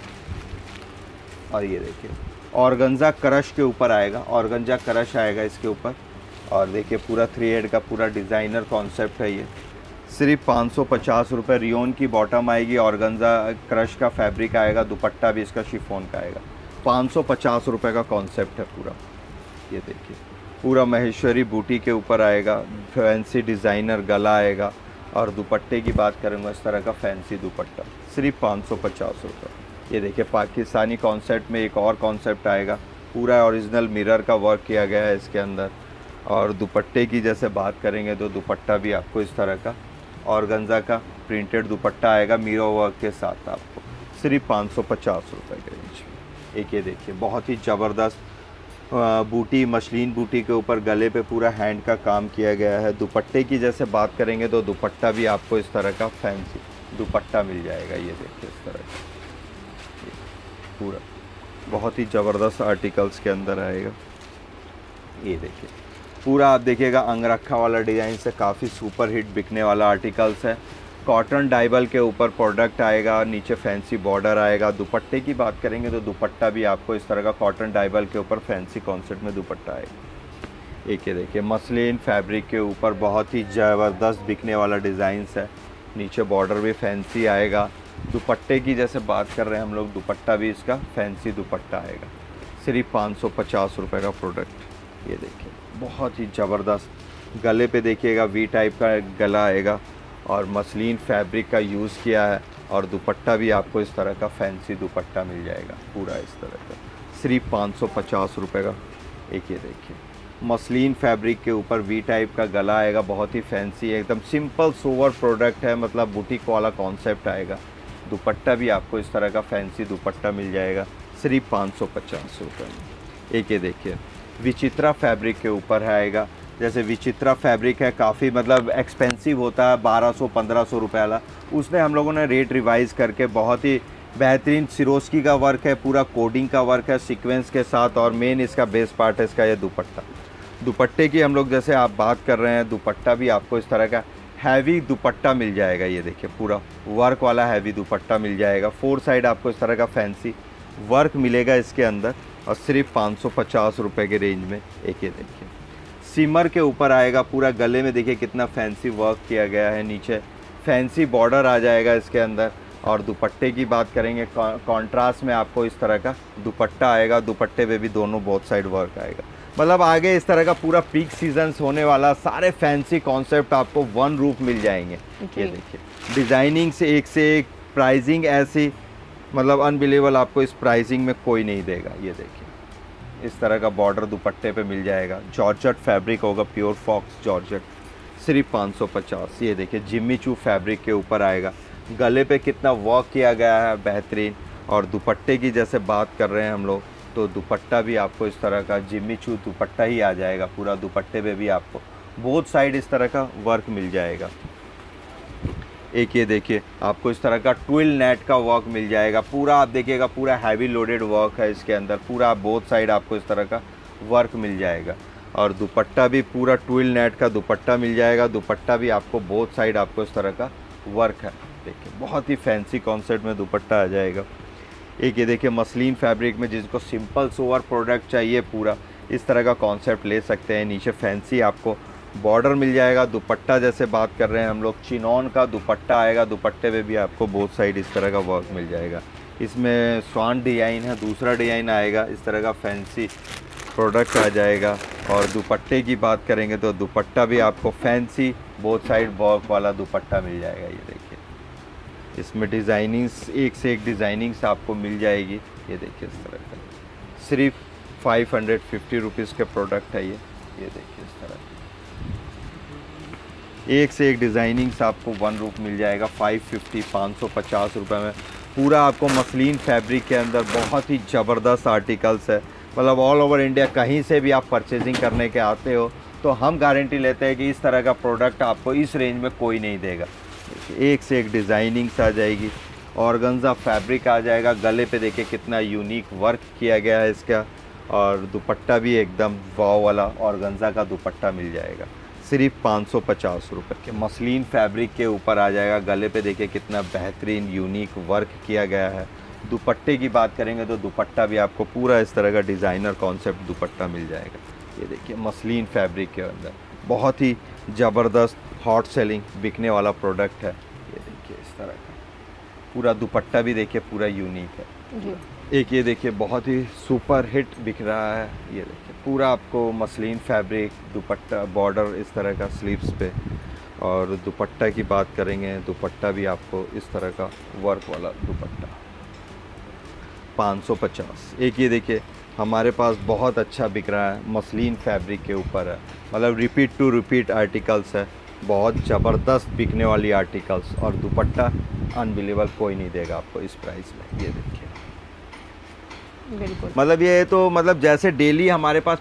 और ये देखिए ऑर्गेन्जा क्रश के ऊपर आएगा, ऑर्गेन्जा क्रश आएगा इसके ऊपर। और देखिए पूरा 3 हेड का पूरा डिज़ाइनर कॉन्सेप्ट है ये। सिर्फ 550 रुपये। रियोन की बॉटम आएगी, ऑर्गेन्जा क्रश का फैब्रिक आएगा, दुपट्टा भी इसका शिफॉन का आएगा। 550 रुपये का कॉन्सेप्ट है पूरा। ये देखिए पूरा महेश्वरी बूटी के ऊपर आएगा, फैंसी डिज़ाइनर गला आएगा। और दुपट्टे की बात करूँगा इस तरह का फैंसी दुपट्टा, सिर्फ 550 रुपये। ये देखिए पाकिस्तानी कॉन्सेप्ट में एक और कॉन्सेप्ट आएगा, पूरा ओरिजिनल मिरर का वर्क किया गया है इसके अंदर। और दुपट्टे की जैसे बात करेंगे तो दुपट्टा भी आपको इस तरह का ऑर्गेन्जा का प्रिंटेड दुपट्टा आएगा मिरर वर्क के साथ, आपको सिर्फ 550 रुपये के रेंज। एक ये देखिए बहुत ही ज़बरदस्त बूटी, मसलिन बूटी के ऊपर गले पे पूरा हैंड का काम किया गया है। दुपट्टे की जैसे बात करेंगे तो दुपट्टा भी आपको इस तरह का फैंसी दुपट्टा मिल जाएगा। ये देखिए इस तरह का पूरा बहुत ही ज़बरदस्त आर्टिकल्स के अंदर आएगा। ये देखिए पूरा आप देखिएगा अंगरखा वाला डिज़ाइन से काफ़ी सुपर हिट बिकने वाला आर्टिकल्स है। कॉटन डाइबल के ऊपर प्रोडक्ट आएगा, नीचे फैंसी बॉर्डर आएगा। दुपट्टे की बात करेंगे तो दुपट्टा भी आपको इस तरह का कॉटन डाइबल के ऊपर फैंसी कॉन्सेप्ट में दुपट्टा आएगा। एक ये देखिए मसलिन फैब्रिक के ऊपर बहुत ही ज़बरदस्त बिकने वाला डिज़ाइंस है। नीचे बॉर्डर भी फैंसी आएगा। दुपट्टे की जैसे बात कर रहे हैं हम लोग, दुपट्टा भी इसका फैंसी दुपट्टा आएगा। सिर्फ 550 रुपये का प्रोडक्ट। ये देखिए बहुत ही ज़बरदस्त गले पे देखिएगा वी टाइप का गला आएगा और मसलिन फैब्रिक का यूज़ किया है। और दुपट्टा भी आपको इस तरह का फैंसी दुपट्टा मिल जाएगा पूरा इस तरह का, सिर्फ 550 रुपये का। एक ये देखिए मसलिन फैब्रिक के ऊपर वी टाइप का गला आएगा, बहुत ही फैंसी एकदम सिंपल सोवर प्रोडक्ट है, मतलब बुटीक वाला कॉन्सेप्ट आएगा। दुपट्टा भी आपको इस तरह का फैंसी दुपट्टा मिल जाएगा। सिर्फ 550 रुपये में। एक ये देखिए विचित्रा फैब्रिक के ऊपर आएगा। जैसे विचित्रा फैब्रिक है, काफ़ी मतलब एक्सपेंसिव होता है, 1200-1500 रुपये वाला, उसने हम लोगों ने रेट रिवाइज़ करके बहुत ही बेहतरीन सिरोस्की का वर्क है, पूरा कोडिंग का वर्क है सीक्वेंस के साथ। और मेन इसका बेस पार्ट है इसका ये दुपट्टा। दुपट्टे की हम लोग जैसे आप बात कर रहे हैं, दुपट्टा भी आपको इस तरह का हैवी दुपट्टा मिल जाएगा। ये देखिए पूरा वर्क वाला हैवी दुपट्टा मिल जाएगा। 4 साइड आपको इस तरह का फैंसी वर्क मिलेगा इसके अंदर, और सिर्फ 550 रुपये के रेंज में। एक ये देखिए सिमर के ऊपर आएगा, पूरा गले में देखिए कितना फैंसी वर्क किया गया है, नीचे फैंसी बॉर्डर आ जाएगा इसके अंदर। और दुपट्टे की बात करेंगे, कॉन्ट्रास्ट में आपको इस तरह का दुपट्टा आएगा, दुपट्टे पे भी दोनों बोथ साइड वर्क आएगा। मतलब आगे इस तरह का पूरा पीक सीजन होने वाला सारे फैंसी कॉन्सेप्ट आपको वन रूफ मिल जाएंगे। ये देखिए डिज़ाइनिंग से एक प्राइसिंग ऐसी मतलब अनबिलीवेबल, आपको इस प्राइसिंग में कोई नहीं देगा। ये देखिए इस तरह का बॉर्डर दुपट्टे पे मिल जाएगा, जॉर्जेट फैब्रिक होगा, प्योर फॉक्स जॉर्जेट, सिर्फ 550। ये देखिए जिम्मी चू फैब्रिक के ऊपर आएगा, गले पे कितना वर्क किया गया है बेहतरीन। और दुपट्टे की जैसे बात कर रहे हैं हम लोग, तो दुपट्टा भी आपको इस तरह का जिम्मी चू दुपट्टा ही आ जाएगा। पूरा दुपट्टे पे भी आपको बोथ साइड इस तरह का वर्क मिल जाएगा। एक ये देखिए आपको इस तरह का ट्विल नेट का वर्क मिल जाएगा, पूरा आप देखिएगा पूरा हैवी लोडेड वर्क है इसके अंदर, पूरा बोथ साइड आपको इस तरह का वर्क मिल जाएगा। और दुपट्टा भी पूरा ट्विल नेट का दुपट्टा मिल जाएगा, दुपट्टा भी आपको बोथ साइड आपको इस तरह का वर्क है। देखिए बहुत ही फैंसी कॉन्सेप्ट में दुपट्टा आ जाएगा। एक ये देखिए मसलिन फैब्रिक में जिसको सिंपल सोवर प्रोडक्ट चाहिए, पूरा इस तरह का कॉन्सेप्ट ले सकते हैं। नीचे फैंसी आपको बॉर्डर मिल जाएगा। दुपट्टा जैसे बात कर रहे हैं हम लोग, चिनॉन का दुपट्टा आएगा, दुपट्टे पे भी आपको बोथ साइड इस तरह का वर्क मिल जाएगा। इसमें स्वान डिज़ाइन है, दूसरा डिज़ाइन आएगा, इस तरह का फैंसी प्रोडक्ट आ जाएगा। और दुपट्टे की बात करेंगे तो दुपट्टा भी आपको फैंसी बोथ साइड वर्क वाला दुपट्टा मिल जाएगा। ये देखिए इसमें डिज़ाइनिंग्स एक से एक डिज़ाइनिंग्स आपको मिल जाएगी। ये देखिए इस तरह का सिर्फ 550 रुपीज़ के प्रोडक्ट है ये देखिए इस तरह एक से एक डिज़ाइनिंग्स आपको वन रूप मिल जाएगा। 550 रुपये में पूरा आपको मसलिन फैब्रिक के अंदर बहुत ही ज़बरदस्त आर्टिकल्स है। मतलब ऑल ओवर इंडिया कहीं से भी आप परचेजिंग करने के आते हो तो हम गारंटी लेते हैं कि इस तरह का प्रोडक्ट आपको इस रेंज में कोई नहीं देगा। एक से एक डिज़ाइनिंग्स आ जाएगी, ऑर्गेन्जा फैब्रिक आ जाएगा, गले पे देखिए कितना यूनिक वर्क किया गया है इसका। और दुपट्टा भी एकदम वाव वाला ऑर्गेन्जा का दुपट्टा मिल जाएगा, सिर्फ 550 रुपये के मसलिन फैब्रिक के ऊपर आ जाएगा। गले पे देखिए कितना बेहतरीन यूनिक वर्क किया गया है। दुपट्टे की बात करेंगे तो दुपट्टा भी आपको पूरा इस तरह का डिज़ाइनर कॉन्सेप्ट दुपट्टा मिल जाएगा। ये देखिए मसलिन फैब्रिक के अंदर बहुत ही ज़बरदस्त हॉट सेलिंग बिकने वाला प्रोडक्ट है। ये देखिए इस तरह का पूरा दुपट्टा भी देखिए पूरा यूनिक है जी। एक ये देखिए बहुत ही सुपर हिट बिक रहा है। ये देखिए पूरा आपको मसलिन फैब्रिक दुपट्टा, बॉर्डर इस तरह का स्लीव्स पे। और दुपट्टा की बात करेंगे, दुपट्टा भी आपको इस तरह का वर्क वाला दुपट्टा 550। एक ये देखिए हमारे पास बहुत अच्छा बिक रहा है, मसलिन फैब्रिक के ऊपर है, मतलब रिपीट टू रिपीट आर्टिकल्स है, बहुत ज़बरदस्त बिकने वाली आर्टिकल्स। और दुपट्टा अनबिलीवेबल कोई नहीं देगा आपको इस प्राइस में। ये देखिए बिल्कुल मतलब ये तो मतलब जैसे डेली हमारे पास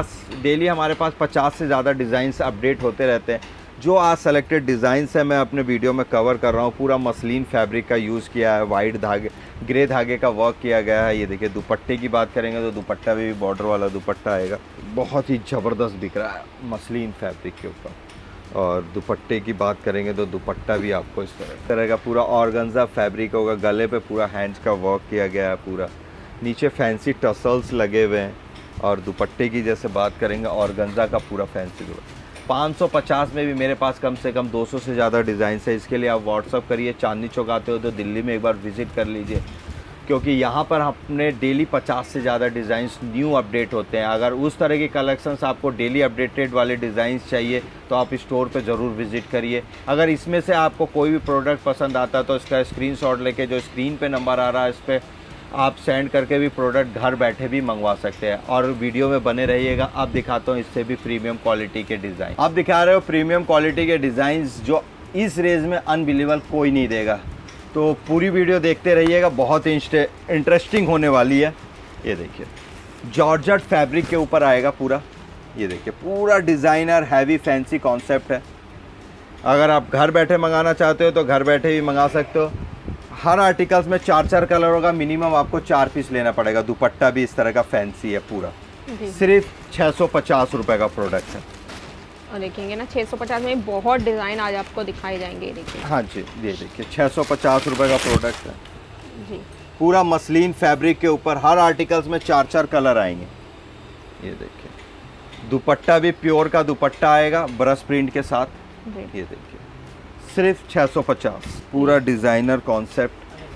50 से ज़्यादा डिज़ाइंस अपडेट होते रहते हैं। जो आज सेलेक्टेड डिज़ाइंस है मैं अपने वीडियो में कवर कर रहा हूँ। पूरा मसलिन फैब्रिक का यूज़ किया है, वाइट धागे ग्रे धागे का वर्क किया गया है। ये देखिए दुपट्टे की बात करेंगे तो दुपट्टा भी बॉर्डर वाला दुपट्टा आएगा, बहुत ही ज़बरदस्त बिक रहा है मसलिन फैब्रिक के ऊपर। और दुपट्टे की बात करेंगे तो दुपट्टा भी आपको इस तरह का पूरा ऑर्गेन्जा फैब्रिक होगा, गले पे पूरा हैंड्स का वर्क किया गया है, पूरा नीचे फैंसी टसल्स लगे हुए हैं। और दुपट्टे की जैसे बात करेंगे ऑर्गेन्जा का पूरा फैंसी दुपट्टा 550 में भी मेरे पास कम से कम 200 से ज़्यादा डिज़ाइन है। इसके लिए आप व्हाट्सअप करिए, चांदनी चौक आते हो तो दिल्ली में एक बार विज़िट कर लीजिए, क्योंकि यहाँ पर हमने डेली 50 से ज़्यादा डिज़ाइंस न्यू अपडेट होते हैं। अगर उस तरह के कलेक्शंस आपको डेली अपडेटेड वाले डिज़ाइंस चाहिए तो आप स्टोर पे ज़रूर विज़िट करिए। अगर इसमें से आपको कोई भी प्रोडक्ट पसंद आता है तो इसका स्क्रीनशॉट लेके जो स्क्रीन पे नंबर आ रहा है इस पर आप सेंड करके भी प्रोडक्ट घर बैठे भी मंगवा सकते हैं। और वीडियो में बने रहिएगा, आप दिखाता हूँ इससे भी प्रीमियम क्वालिटी के डिज़ाइन। आप दिखा रहे हो प्रीमियम क्वालिटी के डिज़ाइंस जो इस रेंज में अनबिलीवेबल कोई नहीं देगा। तो पूरी वीडियो देखते रहिएगा, बहुत इंटरेस्टिंग होने वाली है। ये देखिए जॉर्जेट फैब्रिक के ऊपर आएगा पूरा। ये देखिए पूरा डिज़ाइनर हैवी फैंसी कॉन्सेप्ट है। अगर आप घर बैठे मंगाना चाहते हो तो घर बैठे भी मंगा सकते हो। हर आर्टिकल्स में 4 कलर होगा, मिनिमम आपको 4 पीस लेना पड़ेगा। दुपट्टा भी इस तरह का फैंसी है पूरा। सिर्फ 650 रुपये का प्रोडक्ट है। और देखेंगे ना 650 में बहुत डिज़ाइन आज आपको दिखाए जाएंगे। ये देखिए, हाँ जी, ये देखिए 650 रुपये का प्रोडक्ट है जी। पूरा मसलिन फैब्रिक के ऊपर हर आर्टिकल्स में 4 कलर आएंगे। ये देखिए दुपट्टा भी प्योर का दुपट्टा आएगा ब्रश प्रिंट के साथ। ये देखिए सिर्फ 650, पूरा डिजाइनर कॉन्सेप्ट।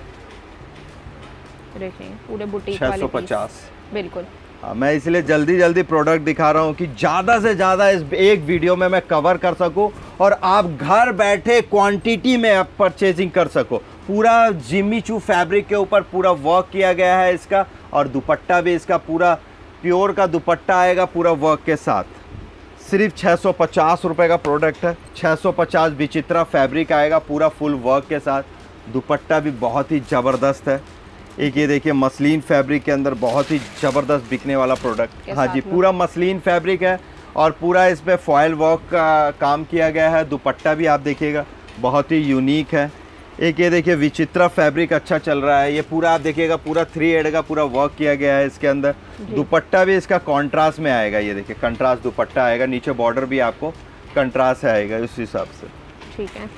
देखिए पूरे बुटीक 650 बिल्कुल। हाँ, मैं इसलिए जल्दी जल्दी प्रोडक्ट दिखा रहा हूँ कि ज़्यादा से ज़्यादा इस एक वीडियो में मैं कवर कर सकूँ और आप घर बैठे क्वांटिटी में आप परचेजिंग कर सको। पूरा जिम्मी चू फैब्रिक के ऊपर पूरा वर्क किया गया है इसका, और दुपट्टा भी इसका पूरा प्योर का दुपट्टा आएगा पूरा वर्क के साथ। सिर्फ 650 रुपये का प्रोडक्ट है। 650 विचित्रा फैब्रिक आएगा पूरा फुल वर्क के साथ। दुपट्टा भी बहुत ही ज़बरदस्त है। एक ये देखिए मसलिन फैब्रिक के अंदर बहुत ही ज़बरदस्त बिकने वाला प्रोडक्ट। हाँ जी, पूरा मसलिन फैब्रिक है और पूरा इस पर फॉयल वर्क का काम किया गया है। दुपट्टा भी आप देखिएगा बहुत ही यूनिक है। एक ये देखिए विचित्रा फैब्रिक अच्छा चल रहा है। ये पूरा आप देखिएगा पूरा 3 का पूरा वर्क किया गया है इसके अंदर। दुपट्टा भी इसका कॉन्ट्रास्ट में आएगा। ये देखिए कंट्रास्ट दुपट्टा आएगा, नीचे बॉर्डर भी आपको कंट्रास्ट आएगा उस हिसाब से। ठीक है।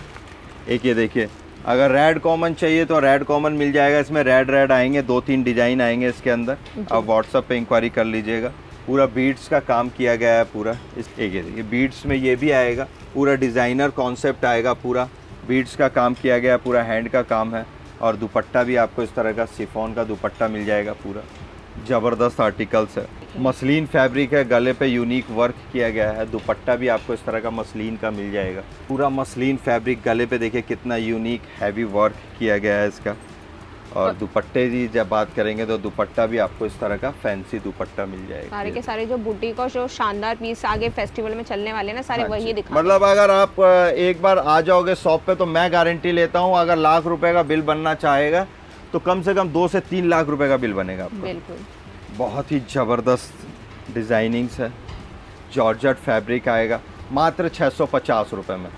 एक ये देखिए अगर रेड कॉमन चाहिए तो रेड कॉमन मिल जाएगा। इसमें रेड आएंगे, 2-3 डिजाइन आएंगे इसके अंदर। आप व्हाट्सएप पे इंक्वायरी कर लीजिएगा। पूरा बीड्स का काम किया गया है पूरा। इस एक ये देखिए बीड्स में ये भी आएगा, पूरा डिज़ाइनर कॉन्सेप्ट आएगा। पूरा बीड्स का काम किया गया है, पूरा हैंड का काम है। और दुपट्टा भी आपको इस तरह का शिफॉन का दुपट्टा मिल जाएगा। पूरा ज़बरदस्त आर्टिकल्स है। मसलिन फैब्रिक है, गले पे यूनिक वर्क किया गया है। दुपट्टा भी आपको इस तरह का मसलिन का मिल जाएगा। पूरा मसलिन फैब्रिक, गले पे देखिए कितना यूनिक हैवी वर्क किया गया है इसका। और दुपट्टे की जब बात करेंगे तो दुपट्टा भी आपको इस तरह का फैंसी दुपट्टा मिल जाएगा। सारे के सारे जो बुटीक और जो शानदार पीस आगे फेस्टिवल में चलने वाले ना सारे वही दिखा। मतलब अगर आप एक बार आ जाओगे शॉप पे तो मैं गारंटी लेता हूँ अगर लाख रुपए का बिल बनना चाहेगा तो कम से कम 2 से 3 लाख रुपए का बिल बनेगा आपको। बिल्कुल। बहुत ही ज़बरदस्त डिज़ाइनिंग्स है। जॉर्जेट फैब्रिक आएगा मात्र 650 रुपये में,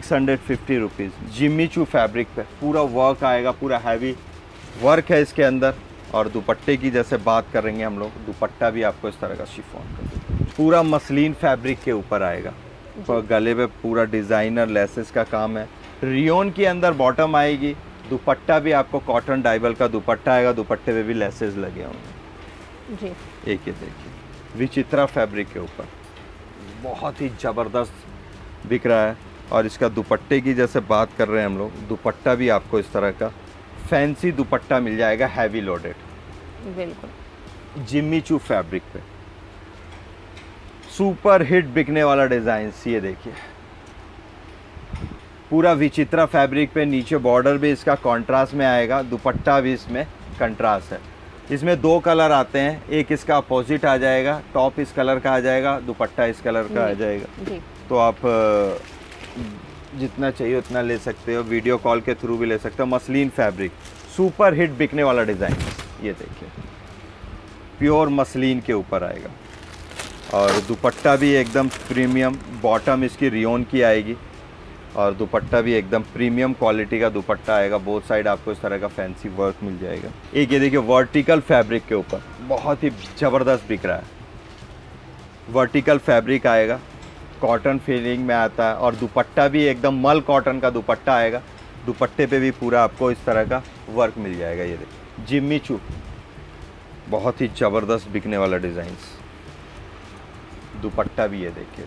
650 रुपीज़। जिम्मी चू फैब्रिक पे पूरा वर्क आएगा, पूरा हैवी वर्क है इसके अंदर। और दुपट्टे की जैसे बात करेंगे हम लोग, दुपट्टा भी आपको इस तरह का शिफॉन का पूरा मसलिन फैब्रिक के ऊपर आएगा। तो गले पे पूरा डिज़ाइनर लेसेस का काम है। रियोन के अंदर बॉटम आएगी। दुपट्टा भी आपको कॉटन डाइबल का दुपट्टा आएगा, दुपट्टे पे भी लेसेस लगे होंगे जी। एक ये देखिए विचित्रा फैब्रिक के ऊपर बहुत ही ज़बरदस्त बिक रहा है। और इसका दुपट्टे की जैसे बात कर रहे हैं हम लोग, दुपट्टा भी आपको इस तरह का फैंसी दुपट्टा मिल जाएगा, हैवी लोडेड। बिल्कुल। जिम्मी चू फैब्रिक पे सुपर हिट बिकने वाला डिज़ाइन। ये देखिए पूरा विचित्रा फैब्रिक पे, नीचे बॉर्डर भी इसका कॉन्ट्रास्ट में आएगा, दुपट्टा भी इसमें कंट्रास्ट है। इसमें 2 कलर आते हैं, एक इसका अपोजिट आ जाएगा, टॉप इस कलर का आ जाएगा, दुपट्टा इस कलर का आ जाएगा जी। तो आप जितना चाहिए उतना ले सकते हो, वीडियो कॉल के थ्रू भी ले सकते हो। मसलिन फैब्रिक सुपर हिट बिकने वाला डिज़ाइन। ये देखिए प्योर मसलिन के ऊपर आएगा और दुपट्टा भी एकदम प्रीमियम, बॉटम इसकी रियोन की आएगी और दुपट्टा भी एकदम प्रीमियम क्वालिटी का दुपट्टा आएगा। बोथ साइड आपको इस तरह का फैंसी वर्क मिल जाएगा। एक ये देखिए वर्टिकल फैब्रिक के ऊपर बहुत ही ज़बरदस्त बिक रहा है। वर्टिकल फैब्रिक आएगा, कॉटन फीलिंग में आता है और दुपट्टा भी एकदम मल कॉटन का दुपट्टा आएगा। दुपट्टे पे भी पूरा आपको इस तरह का वर्क मिल जाएगा। ये देखिए जिम्मी चू बहुत ही ज़बरदस्त बिकने वाला डिज़ाइंस। दुपट्टा भी ये देखिए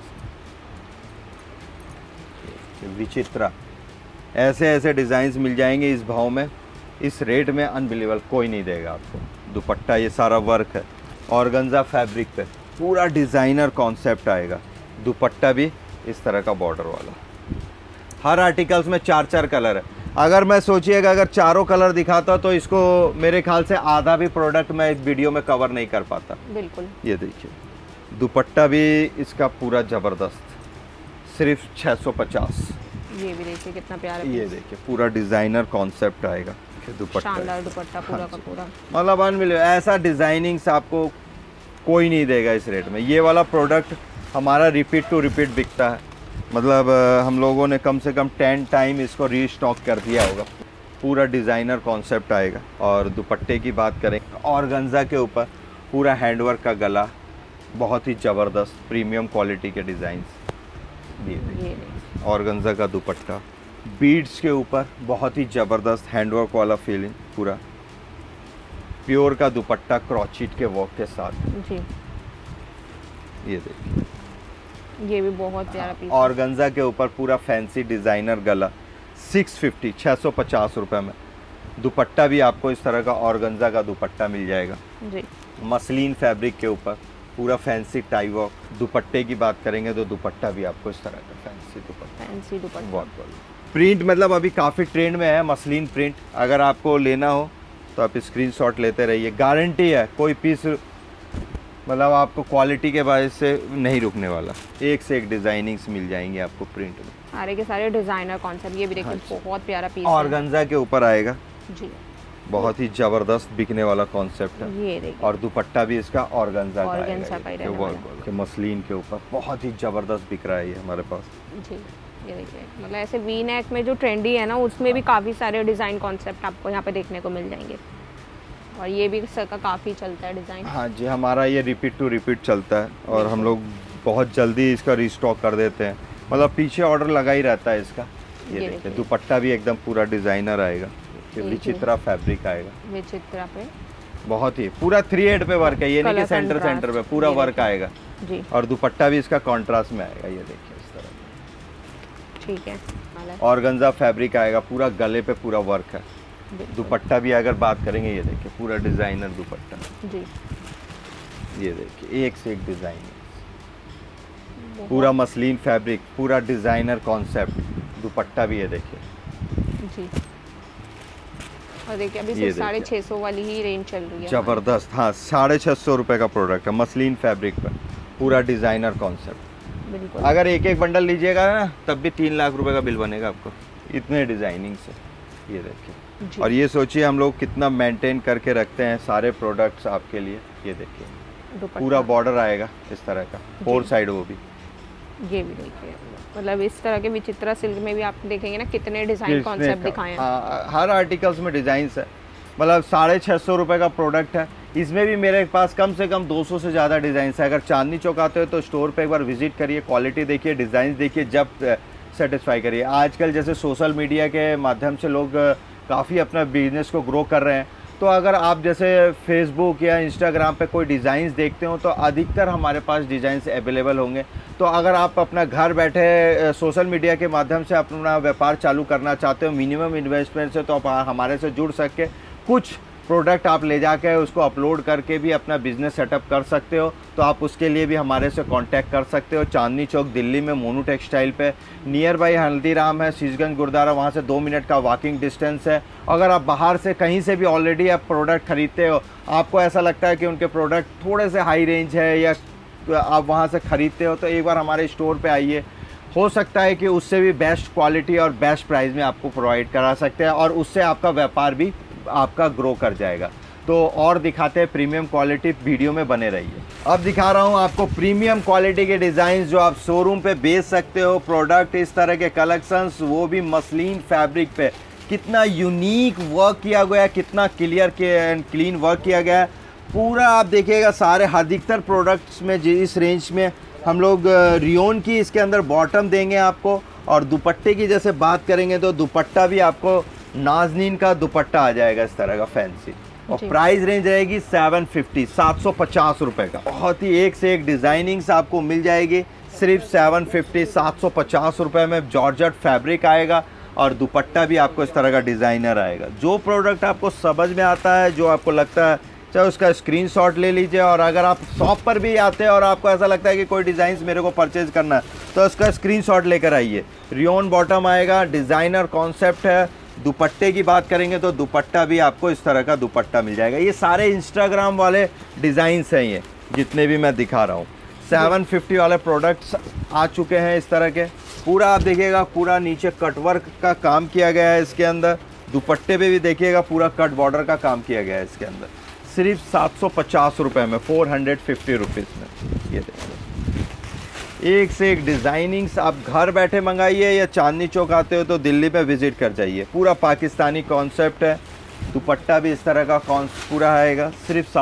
विचित्रा। ऐसे ऐसे डिज़ाइंस मिल जाएंगे इस भाव में, इस रेट में, अनबिलीवेबल कोई नहीं देगा आपको। दुपट्टा ये सारा वर्क है, ऑर्गेन्जा फैब्रिक पे पूरा डिज़ाइनर कॉन्सेप्ट आएगा। दुपट्टा भी इस तरह का बॉर्डर वाला। हर आर्टिकल्स में 4 कलर है। अगर मैं सोचिएगा अगर 4 कलर दिखाता तो इसको मेरे ख्याल से आधा भी प्रोडक्ट मैं इस वीडियो में कवर नहीं कर पाता। बिल्कुल। ये देखिए दुपट्टा भी इसका पूरा ज़बरदस्त, सिर्फ 650। ये भी देखिए कितना प्यारा। ये देखिए पूरा डिज़ाइनर कॉन्सेप्ट आएगा। देखिए दुपट्टा, शानदार दुपट्टा पूरा का पूरा, मतलब अनबिलीवेबल, ऐसा डिजाइनिंग्स आपको कोई नहीं देगा इस रेट में। ये वाला प्रोडक्ट हमारा रिपीट टू रिपीट बिकता है, मतलब हम लोगों ने कम से कम 10 टाइम इसको रीस्टॉक कर दिया होगा। पूरा डिज़ाइनर कॉन्सेप्ट आएगा। और दुपट्टे की बात करें, ऑर्गेन्जा के ऊपर पूरा हैंडवर्क का गला, बहुत ही ज़बरदस्त प्रीमियम क्वालिटी के डिज़ाइंस। ये ऑर्गेन्जा का दुपट्टा, बीड्स के ऊपर बहुत ही ज़बरदस्त हैंडवर्क वाला फीलिंग, पूरा प्योर का दुपट्टा क्रॉचिट के वर्क के साथ जी। ये देखिए, ये भी बहुत प्यारा पीस। ऑर्गेन्जा के ऊपर पूरा फैंसी डिज़ाइनर गला, 650 रुपये में। दुपट्टा भी आपको इस तरह का ऑर्गेन्जा का दुपट्टा मिल जाएगा जी। मसलिन फैब्रिक के ऊपर पूरा फैंसी टाई वर्क। दुपट्टे की बात करेंगे तो दुपट्टा भी आपको इस तरह का फैंसी दुपट्टा, प्रिंट मतलब अभी काफ़ी ट्रेंड में है मसलिन प्रिंट। अगर आपको लेना हो तो आप स्क्रीनशॉट लेते रहिए, गारंटी है कोई पीस मतलब आपको क्वालिटी के वजह से नहीं रुकने वाला। एक से एक डिजाइनिंग्स मिल जाएंगी आपको प्रिंट में, सारे के सारे डिजाइनर कॉन्सेप्ट। ये भी देखिए बहुत प्यारा पीस है, ऑर्गेन्जा के ऊपर आएगा जी, बहुत ही जबरदस्त बिकने वाला कॉन्सेप्ट है। ये देखिए, और दुपट्टा भी इसका ऑर्गेन्जा का आएगा, के मसलिन के ऊपर बहुत ही जबरदस्त बिक रहा है ये हमारे पास जी। ये देखिए, मतलब ऐसे वी नेक में जो ट्रेंडी है ना, उसमें भी काफ़ी सारे डिज़ाइन कॉन्सेप्ट आपको यहाँ पे देखने को मिल जाएंगे। और ये भी सर का काफ़ी चलता है डिज़ाइन। हाँ जी, हमारा ये रिपीट टू रिपीट चलता है और हम लोग बहुत जल्दी इसका रिस्टॉक कर देते हैं, मतलब पीछे ऑर्डर लगा ही रहता है इसका। ये देखिए, दुपट्टा भी एकदम पूरा डिज़ाइनर आएगा, विचित्रा फैब्रिक आएगा, विचित्रा पे बहुत ही पूरा 3/8 पे वर्क है, ये नहीं कि सेंटर पे पूरा वर्क आएगा जी। और दुपट्टा भी इसका कॉन्ट्रास्ट में आएगा, ये देखिए इस तरह, ठीक है। ऑर्गेन्जा फैब्रिक आएगा, पूरा गले पे पूरा वर्क है। दुपट्टा भी अगर बात करेंगे, ये देखिए पूरा डिजाइनर दुपट्टा जी। ये देखिए एक से एक डिजाइन, पूरा मसलिन फैब्रिक, पूरा डिजाइनर कॉन्सेप्ट दुपट्टा भी, ये देखिए जी। और देखिए अभी सिर्फ 650 वाली ही रेंज चल रही है, जबरदस्त। हाँ, 650 रुपये का प्रोडक्ट है मसलिन फैब्रिक पर, पूरा डिजाइनर कॉन्सेप्ट। बिल्कुल, अगर एक एक बंडल लीजिएगा ना तब भी 3 लाख रुपए का बिल बनेगा आपको, इतने डिजाइनिंग से। ये देखिए, और ये सोचिए हम लोग कितना मेंटेन करके रखते हैं सारे प्रोडक्ट्स आपके लिए। ये देखिए पूरा बॉर्डर आएगा इस तरह का, 4 साइड वो भी। ये भी देखिए, मतलब इस तरह के विचित्रा सिल्क में भी आप देखेंगे ना कितने डिजाइन कॉन्सेप्ट दिखाए हैं। हर आर्टिकल्स में डिजाइन है, मतलब 650 रुपये का प्रोडक्ट है। इसमें भी मेरे पास कम से कम 200 से ज़्यादा डिज़ाइन है। अगर चांदनी चौक आते हो तो स्टोर पे एक बार विजिट करिए, क्वालिटी देखिए, डिज़ाइन देखिए, जब सेटिस्फाई करिए। आजकल जैसे सोशल मीडिया के माध्यम से लोग काफ़ी अपना बिजनेस को ग्रो कर रहे हैं, तो अगर आप जैसे फेसबुक या इंस्टाग्राम पे कोई डिज़ाइंस देखते हो तो अधिकतर हमारे पास डिज़ाइंस अवेलेबल होंगे। तो अगर आप अपना घर बैठे सोशल मीडिया के माध्यम से अपना व्यापार चालू करना चाहते हो मिनिमम इन्वेस्टमेंट से, तो आप हमारे से जुड़ सके, कुछ प्रोडक्ट आप ले जाके उसको अपलोड करके भी अपना बिजनेस सेटअप कर सकते हो। तो आप उसके लिए भी हमारे से कांटेक्ट कर सकते हो। चांदनी चौक दिल्ली में मोनू टेक्सटाइल पे, नियर बाई हल्दीराम है, शीशगंज गुरुद्वारा, वहाँ से 2 मिनट का वॉकिंग डिस्टेंस है। अगर आप बाहर से कहीं से भी ऑलरेडी आप प्रोडक्ट खरीदते हो, आपको ऐसा लगता है कि उनके प्रोडक्ट थोड़े से हाई रेंज है या आप वहाँ से ख़रीदते हो, तो एक बार हमारे स्टोर पर आइए, हो सकता है कि उससे भी बेस्ट क्वालिटी और बेस्ट प्राइस में आपको प्रोवाइड करा सकते हैं और उससे आपका व्यापार भी आपका ग्रो कर जाएगा। तो और दिखाते हैं प्रीमियम क्वालिटी, वीडियो में बने रहिए। अब दिखा रहा हूँ आपको प्रीमियम क्वालिटी के डिज़ाइन जो आप शोरूम पे बेच सकते हो। प्रोडक्ट इस तरह के कलेक्शंस, वो भी मसलिन फैब्रिक पे, कितना यूनिक वर्क किया गया है, कितना क्लियर एंड क्लीन वर्क किया गया है। पूरा आप देखिएगा सारे अधिकतर प्रोडक्ट्स में इस रेंज में हम लोग रियोन की इसके अंदर बॉटम देंगे आपको। और दुपट्टे की जैसे बात करेंगे तो दुपट्टा भी आपको नाज़नीन का दुपट्टा आ जाएगा इस तरह का फैंसी, और प्राइस रेंज रहेगी 750 रुपए का। बहुत ही एक से एक डिजाइनिंग्स आपको मिल जाएगी सिर्फ 750 रुपए में। जॉर्जेट फैब्रिक आएगा और दुपट्टा भी आपको इस तरह का डिजाइनर आएगा। जो प्रोडक्ट आपको समझ में आता है, जो आपको लगता है, चाहे उसका स्क्रीनशॉट ले लीजिए। और अगर आप शॉप पर भी आते हैं और आपको ऐसा लगता है कि कोई डिज़ाइन मेरे को परचेज करना है, तो उसका स्क्रीनशॉट लेकर आइए। रियोन बॉटम आएगा, डिज़ाइनर कॉन्सेप्ट है। दुपट्टे की बात करेंगे तो दुपट्टा भी आपको इस तरह का दुपट्टा मिल जाएगा। ये सारे इंस्टाग्राम वाले डिज़ाइंस हैं, ये जितने भी मैं दिखा रहा हूँ। 750 वाले प्रोडक्ट्स आ चुके हैं इस तरह के। पूरा आप देखिएगा, पूरा नीचे कटवर्क का काम किया गया है इसके अंदर, दुपट्टे पे भी देखिएगा पूरा कट बॉर्डर का काम किया गया है इसके अंदर, सिर्फ 750 रुपये में, 450 रुपीज़ में। ये देखिए एक से एक डिज़ाइनिंग्स, आप घर बैठे मंगाइए या चांदनी चौक आते हो तो दिल्ली में विज़िट कर जाइए। पूरा पाकिस्तानी कॉन्सेप्ट है। दुपट्टा भी इस तरह का पूरा आएगा, सिर्फ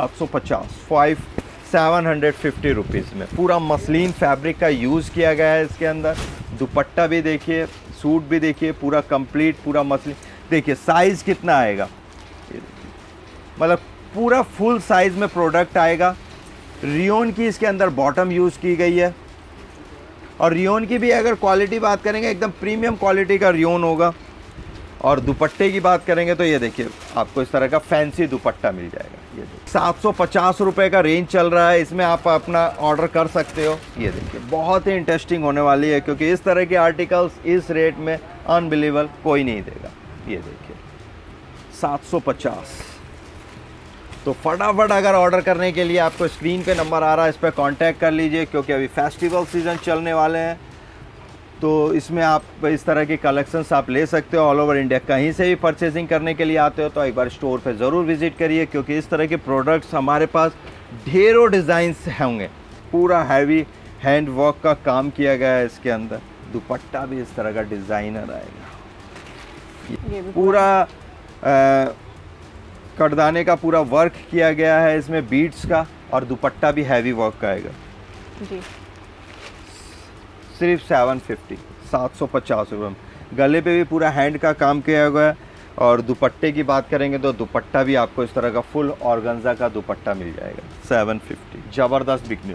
750 रुपीज़ में। पूरा मसलिन फैब्रिक का यूज़ किया गया है इसके अंदर। दुपट्टा भी देखिए, सूट भी देखिए, पूरा कंप्लीट पूरा मसलिन। देखिए साइज़ कितना आएगा, ये देखिए, मतलब पूरा फुल साइज़ में प्रोडक्ट आएगा। रियोन की इसके अंदर बॉटम यूज़ की गई है, और रियोन की भी अगर क्वालिटी बात करेंगे एकदम प्रीमियम क्वालिटी का रियोन होगा। और दुपट्टे की बात करेंगे तो ये देखिए आपको इस तरह का फैंसी दुपट्टा मिल जाएगा। ये देखिए 750 रुपये का रेंज चल रहा है, इसमें आप अपना ऑर्डर कर सकते हो। ये देखिए बहुत ही इंटरेस्टिंग होने वाली है, क्योंकि इस तरह के आर्टिकल्स इस रेट में अनबिलीवेबल कोई नहीं देगा। ये देखिए 750। तो फटाफट अगर ऑर्डर करने के लिए आपको स्क्रीन पे नंबर आ रहा है, इस पर कांटेक्ट कर लीजिए, क्योंकि अभी फेस्टिवल सीज़न चलने वाले हैं। तो इसमें आप इस तरह के कलेक्शंस आप ले सकते हो ऑल ओवर इंडिया। कहीं से भी परचेजिंग करने के लिए आते हो तो एक बार स्टोर पे ज़रूर विज़िट करिए, क्योंकि इस तरह के प्रोडक्ट्स हमारे पास ढेरों डिज़ाइंस होंगे। पूरा हैवी हैंड वर्क का काम किया गया है इसके अंदर। दुपट्टा भी इस तरह का डिज़ाइनर आएगा, पूरा कड़दाने का पूरा वर्क किया गया है इसमें बीड्स का, और दुपट्टा भी हैवी वर्क का आएगा जी। सिर्फ 750 रुपये में। गले पे भी पूरा हैंड का काम किया हुआ है। और दुपट्टे की बात करेंगे तो दुपट्टा भी आपको इस तरह का फुल ऑर्गेन्जा का दुपट्टा मिल जाएगा, 750। ज़बरदस्त बिकने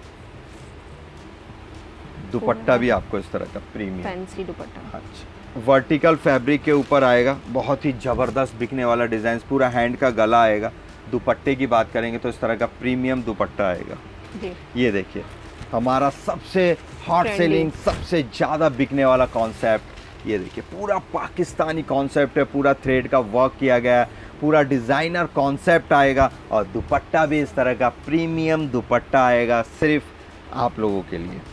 दुपट्टा भी आपको इस तरह का प्रीमियम फैंसी दुपट्टा, अच्छा वर्टिकल फैब्रिक के ऊपर आएगा। बहुत ही ज़बरदस्त बिकने वाला डिज़ाइन, पूरा हैंड का गला आएगा। दुपट्टे की बात करेंगे तो इस तरह का प्रीमियम दुपट्टा आएगा जी। ये देखिए हमारा सबसे हॉट सेलिंग, सबसे ज़्यादा बिकने वाला कॉन्सेप्ट। ये देखिए पूरा पाकिस्तानी कॉन्सेप्ट है, पूरा थ्रेड का वर्क किया गया है, पूरा डिज़ाइनर कॉन्सेप्ट आएगा। और दुपट्टा भी इस तरह का प्रीमियम दुपट्टा आएगा सिर्फ आप लोगों के लिए।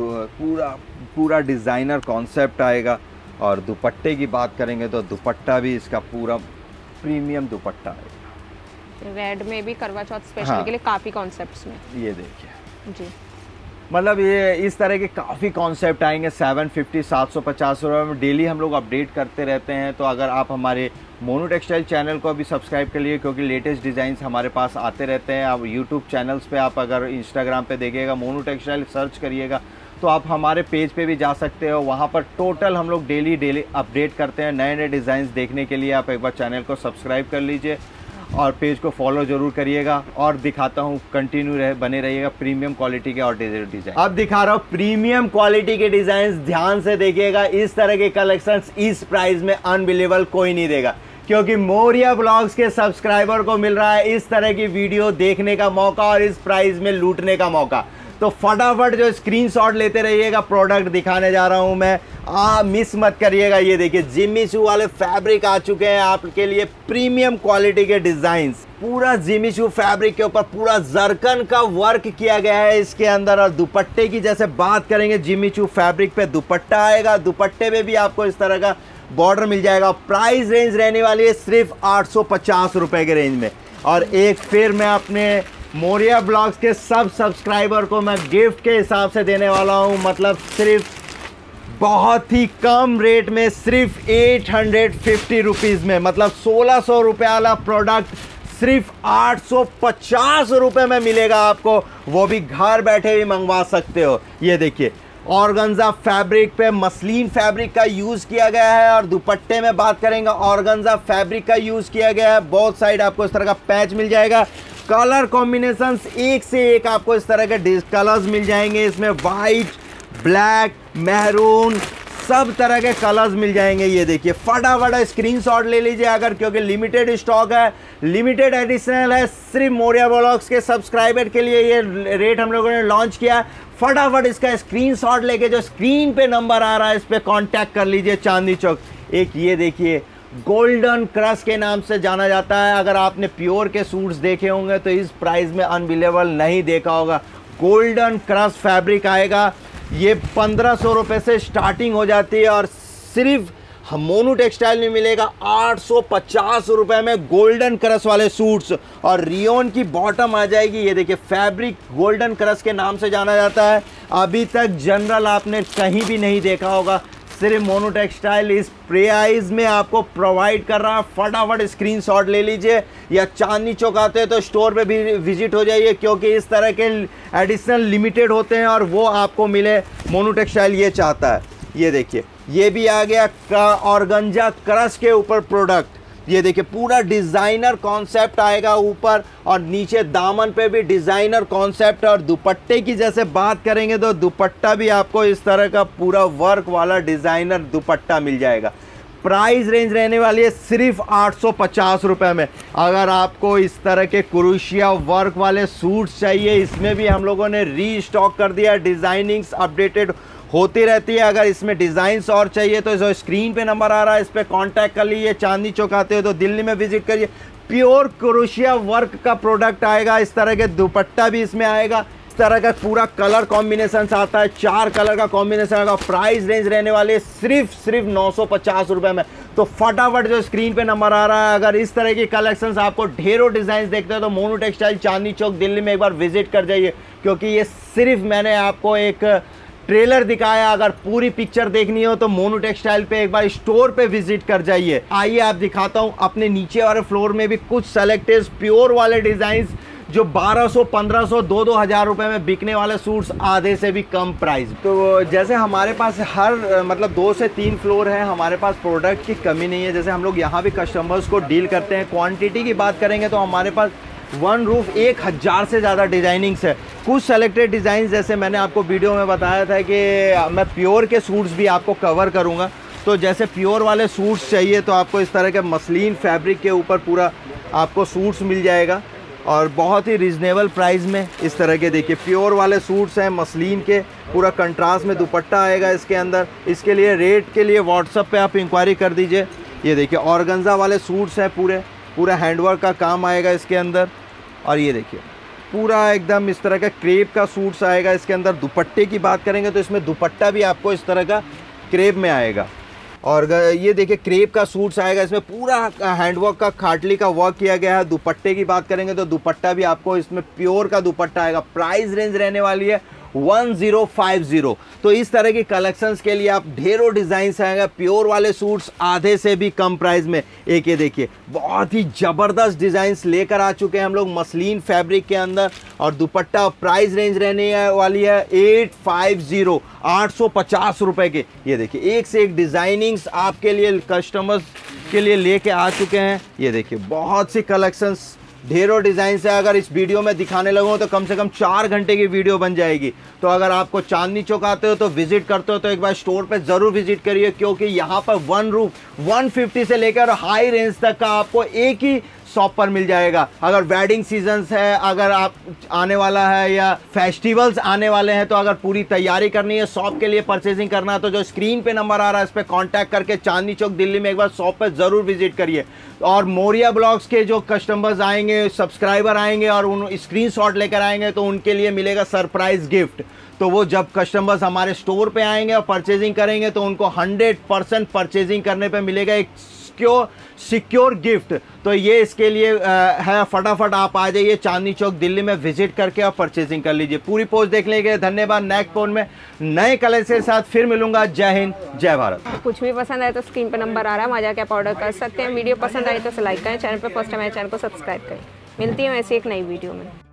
पूरा डिज़ाइनर कॉन्सेप्ट आएगा। और दुपट्टे की बात करेंगे तो दुपट्टा भी इसका पूरा प्रीमियम दुपट्टा आएगा। रेड में भी करवा चौथ स्पेशल के लिए काफ़ी कॉन्सेप्ट्स में। ये देखिए जी, मतलब ये इस तरह के काफ़ी कॉन्सेप्ट आएंगे 750 750 रुपये में। डेली हम लोग अपडेट करते रहते हैं। तो अगर आप हमारे मोनू टेक्सटाइल चैनल को अभी सब्सक्राइब कर लिए, क्योंकि लेटेस्ट डिज़ाइंस हमारे पास आते रहते हैं। आप यूट्यूब चैनल्स पे, आप अगर इंस्टाग्राम पे देखिएगा मोनू टेक्सटाइल सर्च करिएगा तो आप हमारे पेज पे भी जा सकते हो। वहाँ पर टोटल हम लोग डेली अपडेट करते हैं। नए नए डिज़ाइंस देखने के लिए आप एक बार चैनल को सब्सक्राइब कर लीजिए और पेज को फॉलो जरूर करिएगा। और दिखाता हूँ, कंटिन्यू बने रहिएगा प्रीमियम क्वालिटी के और डिज़ाइन। अब दिखा रहा हूँ प्रीमियम क्वालिटी के डिज़ाइन, ध्यान से देखिएगा। इस तरह के कलेक्शंस इस प्राइस में अनबिलीवेबल कोई नहीं देगा, क्योंकि मोरिया ब्लॉग्स के सब्सक्राइबर को मिल रहा है इस तरह की वीडियो देखने का मौका और इस प्राइस में लूटने का मौका। तो फटाफट जो स्क्रीनशॉट लेते रहिएगा। प्रोडक्ट दिखाने जा रहा हूं मैं, मिस मत करिएगा। ये देखिए जिमी चू वाले फैब्रिक आ चुके हैं आपके लिए, प्रीमियम क्वालिटी के डिजाइन्स। पूरा जिमी चू फैब्रिक के ऊपर पूरा जरकन का वर्क किया गया है इसके अंदर। और दुपट्टे की जैसे बात करेंगे, जिमी चू फैब्रिक पे दुपट्टा आएगा। दुपट्टे में भी आपको इस तरह का बॉर्डर मिल जाएगा। प्राइस रेंज रहने वाली है सिर्फ 850 रुपए के रेंज में। और एक फिर मैं अपने मोरिया ब्लॉग्स के सब सब्सक्राइबर को मैं गिफ्ट के हिसाब से देने वाला हूं, मतलब सिर्फ बहुत ही कम रेट में, सिर्फ 850 रुपीज़ में। मतलब 1600 रुपये वाला प्रोडक्ट सिर्फ 850 रुपये में मिलेगा आपको, वो भी घर बैठे भी मंगवा सकते हो। ये देखिए ऑर्गेन्जा फैब्रिक पे मसलिन फैब्रिक का यूज़ किया गया है। और दुपट्टे में बात करेंगे ऑर्गेन्जा फैब्रिक का यूज़ किया गया है। बोथ साइड आपको इस तरह का पैच मिल जाएगा। कलर कॉम्बिनेशंस एक से एक आपको इस तरह के कलर्स मिल जाएंगे इसमें। वाइट, ब्लैक, मैरून, सब तरह के कलर्स मिल जाएंगे। ये देखिए फटाफट स्क्रीनशॉट ले लीजिए अगर, क्योंकि लिमिटेड स्टॉक है, लिमिटेड एडिशनल है। सिर्फ मोरिया ब्लॉग्स के सब्सक्राइबर के लिए ये रेट हम लोगों ने लॉन्च किया। फटाफट इसका स्क्रीनशॉट लेके जो स्क्रीन पे नंबर आ रहा है इस पर कॉन्टैक्ट कर लीजिए। चांदनी चौक एक ये देखिए गोल्डन क्रश के नाम से जाना जाता है। अगर आपने प्योर के सूट्स देखे होंगे तो इस प्राइस में अनबिलीवेबल नहीं देखा होगा। गोल्डन क्रश फैब्रिक आएगा, ये 1500 रुपये से स्टार्टिंग हो जाती है और सिर्फ मोनू टेक्सटाइल में मिलेगा 850 रुपए में गोल्डन क्रश वाले सूट्स। और रियोन की बॉटम आ जाएगी, ये देखिए फैब्रिक गोल्डन क्रश के नाम से जाना जाता है। अभी तक जनरल आपने कहीं भी नहीं देखा होगा, सिर्फ मोनू टेक्सटाइल इस प्राइस में आपको प्रोवाइड कर रहा है। फटाफट स्क्रीनशॉट ले लीजिए, या चांदनी चौक आते हैं तो स्टोर पे भी विजिट हो जाइए, क्योंकि इस तरह के एडिशनल लिमिटेड होते हैं और वो आपको मिले। मोनू टेक्सटाइल ये चाहता है। ये देखिए ये भी आ गया ऑर्गेन्जा क्रश के ऊपर प्रोडक्ट। ये देखिए पूरा डिज़ाइनर कॉन्सेप्ट आएगा ऊपर, और नीचे दामन पे भी डिज़ाइनर कॉन्सेप्ट। और दुपट्टे की जैसे बात करेंगे तो दुपट्टा भी आपको इस तरह का पूरा वर्क वाला डिज़ाइनर दुपट्टा मिल जाएगा। प्राइस रेंज रहने वाली है सिर्फ 850 रुपये में। अगर आपको इस तरह के क्रोशिया वर्क वाले सूट्स चाहिए, इसमें भी हम लोगों ने रीस्टॉक कर दिया। डिज़ाइनिंग्स अपडेटेड होती रहती है। अगर इसमें डिज़ाइंस और चाहिए तो जो स्क्रीन पे नंबर आ रहा है इस पर कांटेक्ट कर लीजिए। चांदनी चौक आते हो तो दिल्ली में विजिट करिए। प्योर क्रोशिया वर्क का प्रोडक्ट आएगा, इस तरह के दुपट्टा भी इसमें आएगा। इस तरह का पूरा कलर कॉम्बिनेशन आता है, 4 कलर का कॉम्बिनेशन आएगा। प्राइस रेंज रहने वाली है सिर्फ 950 रुपये में। तो फटाफट जो स्क्रीन पे नंबर आ रहा है, अगर इस तरह की कलेक्शंस आपको ढेरों डिज़ाइन देखते हो तो मोनू टेक्सटाइल चांदनी चौक दिल्ली में एक बार विजिट कर जाइए, क्योंकि ये सिर्फ मैंने आपको एक ट्रेलर दिखाया। अगर पूरी पिक्चर देखनी हो तो मोनू टेक्सटाइल पे एक बार स्टोर पे विजिट कर जाइए। आइए आप दिखाता हूँ अपने नीचे वाले फ्लोर में भी कुछ सेलेक्टेड प्योर वाले डिज़ाइंस जो 1200, 1500, 2-2 हज़ार रुपए में बिकने वाले सूट्स, आधे से भी कम प्राइस। तो जैसे हमारे पास हर मतलब 2 से 3 फ्लोर है, हमारे पास प्रोडक्ट की कमी नहीं है। जैसे हम लोग यहाँ भी कस्टमर्स को डील करते हैं। क्वांटिटी की बात करेंगे तो हमारे पास वन रूफ 1000 से ज़्यादा डिज़ाइनिंग्स है। कुछ सेलेक्टेड डिज़ाइन जैसे मैंने आपको वीडियो में बताया था कि मैं प्योर के सूट्स भी आपको कवर करूँगा। तो जैसे प्योर वाले सूट्स चाहिए तो आपको इस तरह के मसलिन फैब्रिक के ऊपर पूरा आपको सूट्स मिल जाएगा, और बहुत ही रिजनेबल प्राइस में। इस तरह के देखिए प्योर वाले सूट्स हैं मसलिन के, पूरा कंट्रास्ट में दुपट्टा आएगा इसके अंदर। इसके लिए रेट के लिए व्हाट्सएप पे आप इंक्वायरी कर दीजिए। ये देखिए ऑर्गेन्जा वाले सूट्स हैं, पूरा हैंडवर्क का काम आएगा इसके अंदर। और ये देखिए पूरा एकदम इस तरह का क्रेप का सूट्स आएगा इसके अंदर। दुपट्टे की बात करेंगे तो इसमें दुपट्टा भी आपको इस तरह का क्रेप में आएगा। और ये देखिए क्रेप का सूट्स आएगा, इसमें पूरा हैंडवर्क का खाटली का वर्क किया गया है। दुपट्टे की बात करेंगे तो दुपट्टा भी आपको इसमें प्योर का दुपट्टा आएगा। प्राइस रेंज रहने वाली है 1050। तो इस तरह की कलेक्शंस के लिए आप ढेरों डिज़ाइंस आएगा। प्योर वाले सूट्स आधे से भी कम प्राइस में। एक ये देखिए बहुत ही ज़बरदस्त डिज़ाइंस लेकर आ चुके हैं हम लोग मसलिन फैब्रिक के अंदर। और दुपट्टा प्राइस रेंज रहने वाली है 850 रुपये के। ये देखिए एक से एक डिज़ाइनिंग्स आपके लिए कस्टमर्स के लिए लेके आ चुके हैं। ये देखिए बहुत सी कलेक्शंस, ढेरों डिज़ाइन है। अगर इस वीडियो में दिखाने लगूँ तो कम से कम 4 घंटे की वीडियो बन जाएगी। तो अगर आपको चांदनी चौक आते हो तो विजिट करते हो तो एक बार स्टोर पे ज़रूर विजिट करिए, क्योंकि यहाँ पर वन रूफ 150 से लेकर हाई रेंज तक का आपको एक ही शॉप पर मिल जाएगा। अगर वेडिंग सीजन्स है, अगर आप आने वाला है या फेस्टिवल्स आने वाले हैं, तो अगर पूरी तैयारी करनी है, शॉप के लिए परचेजिंग करना है, तो जो स्क्रीन पे नंबर आ रहा है इस पर कांटेक्ट करके चांदनी चौक दिल्ली में एक बार शॉप पे ज़रूर विजिट करिए। और मोरिया ब्लॉग्स के जो कस्टमर्स आएंगे, सब्सक्राइबर आएंगे और उन स्क्रीनशॉट लेकर आएंगे तो उनके लिए मिलेगा सरप्राइज़ गिफ्ट। तो वो जब कस्टमर्स हमारे स्टोर पे आएंगे और परचेजिंग करेंगे तो उनको 100% परचेजिंग करने पे मिलेगा एक सिक्योर गिफ्ट। तो ये इसके लिए है, फटाफट आप आ जाइए चांदनी चौक दिल्ली में विजिट करके और परचेजिंग कर लीजिए। पूरी पोस्ट देखने के लिए धन्यवाद। नेक्स्ट पोस्ट में नए कलेक्शन के साथ फिर मिलूंगा। जय हिंद, जय भारत। कुछ भी पसंद आए तो स्क्रीन पर नंबर आ रहा है, वहाँ जाके ऑर्डर कर सकते हैं। वीडियो पसंद आए तो लाइक करें, चैनल पर फर्स्ट टाइम मेरे चैनल को सब्सक्राइब करें। मिलती है ऐसी एक नई वीडियो में।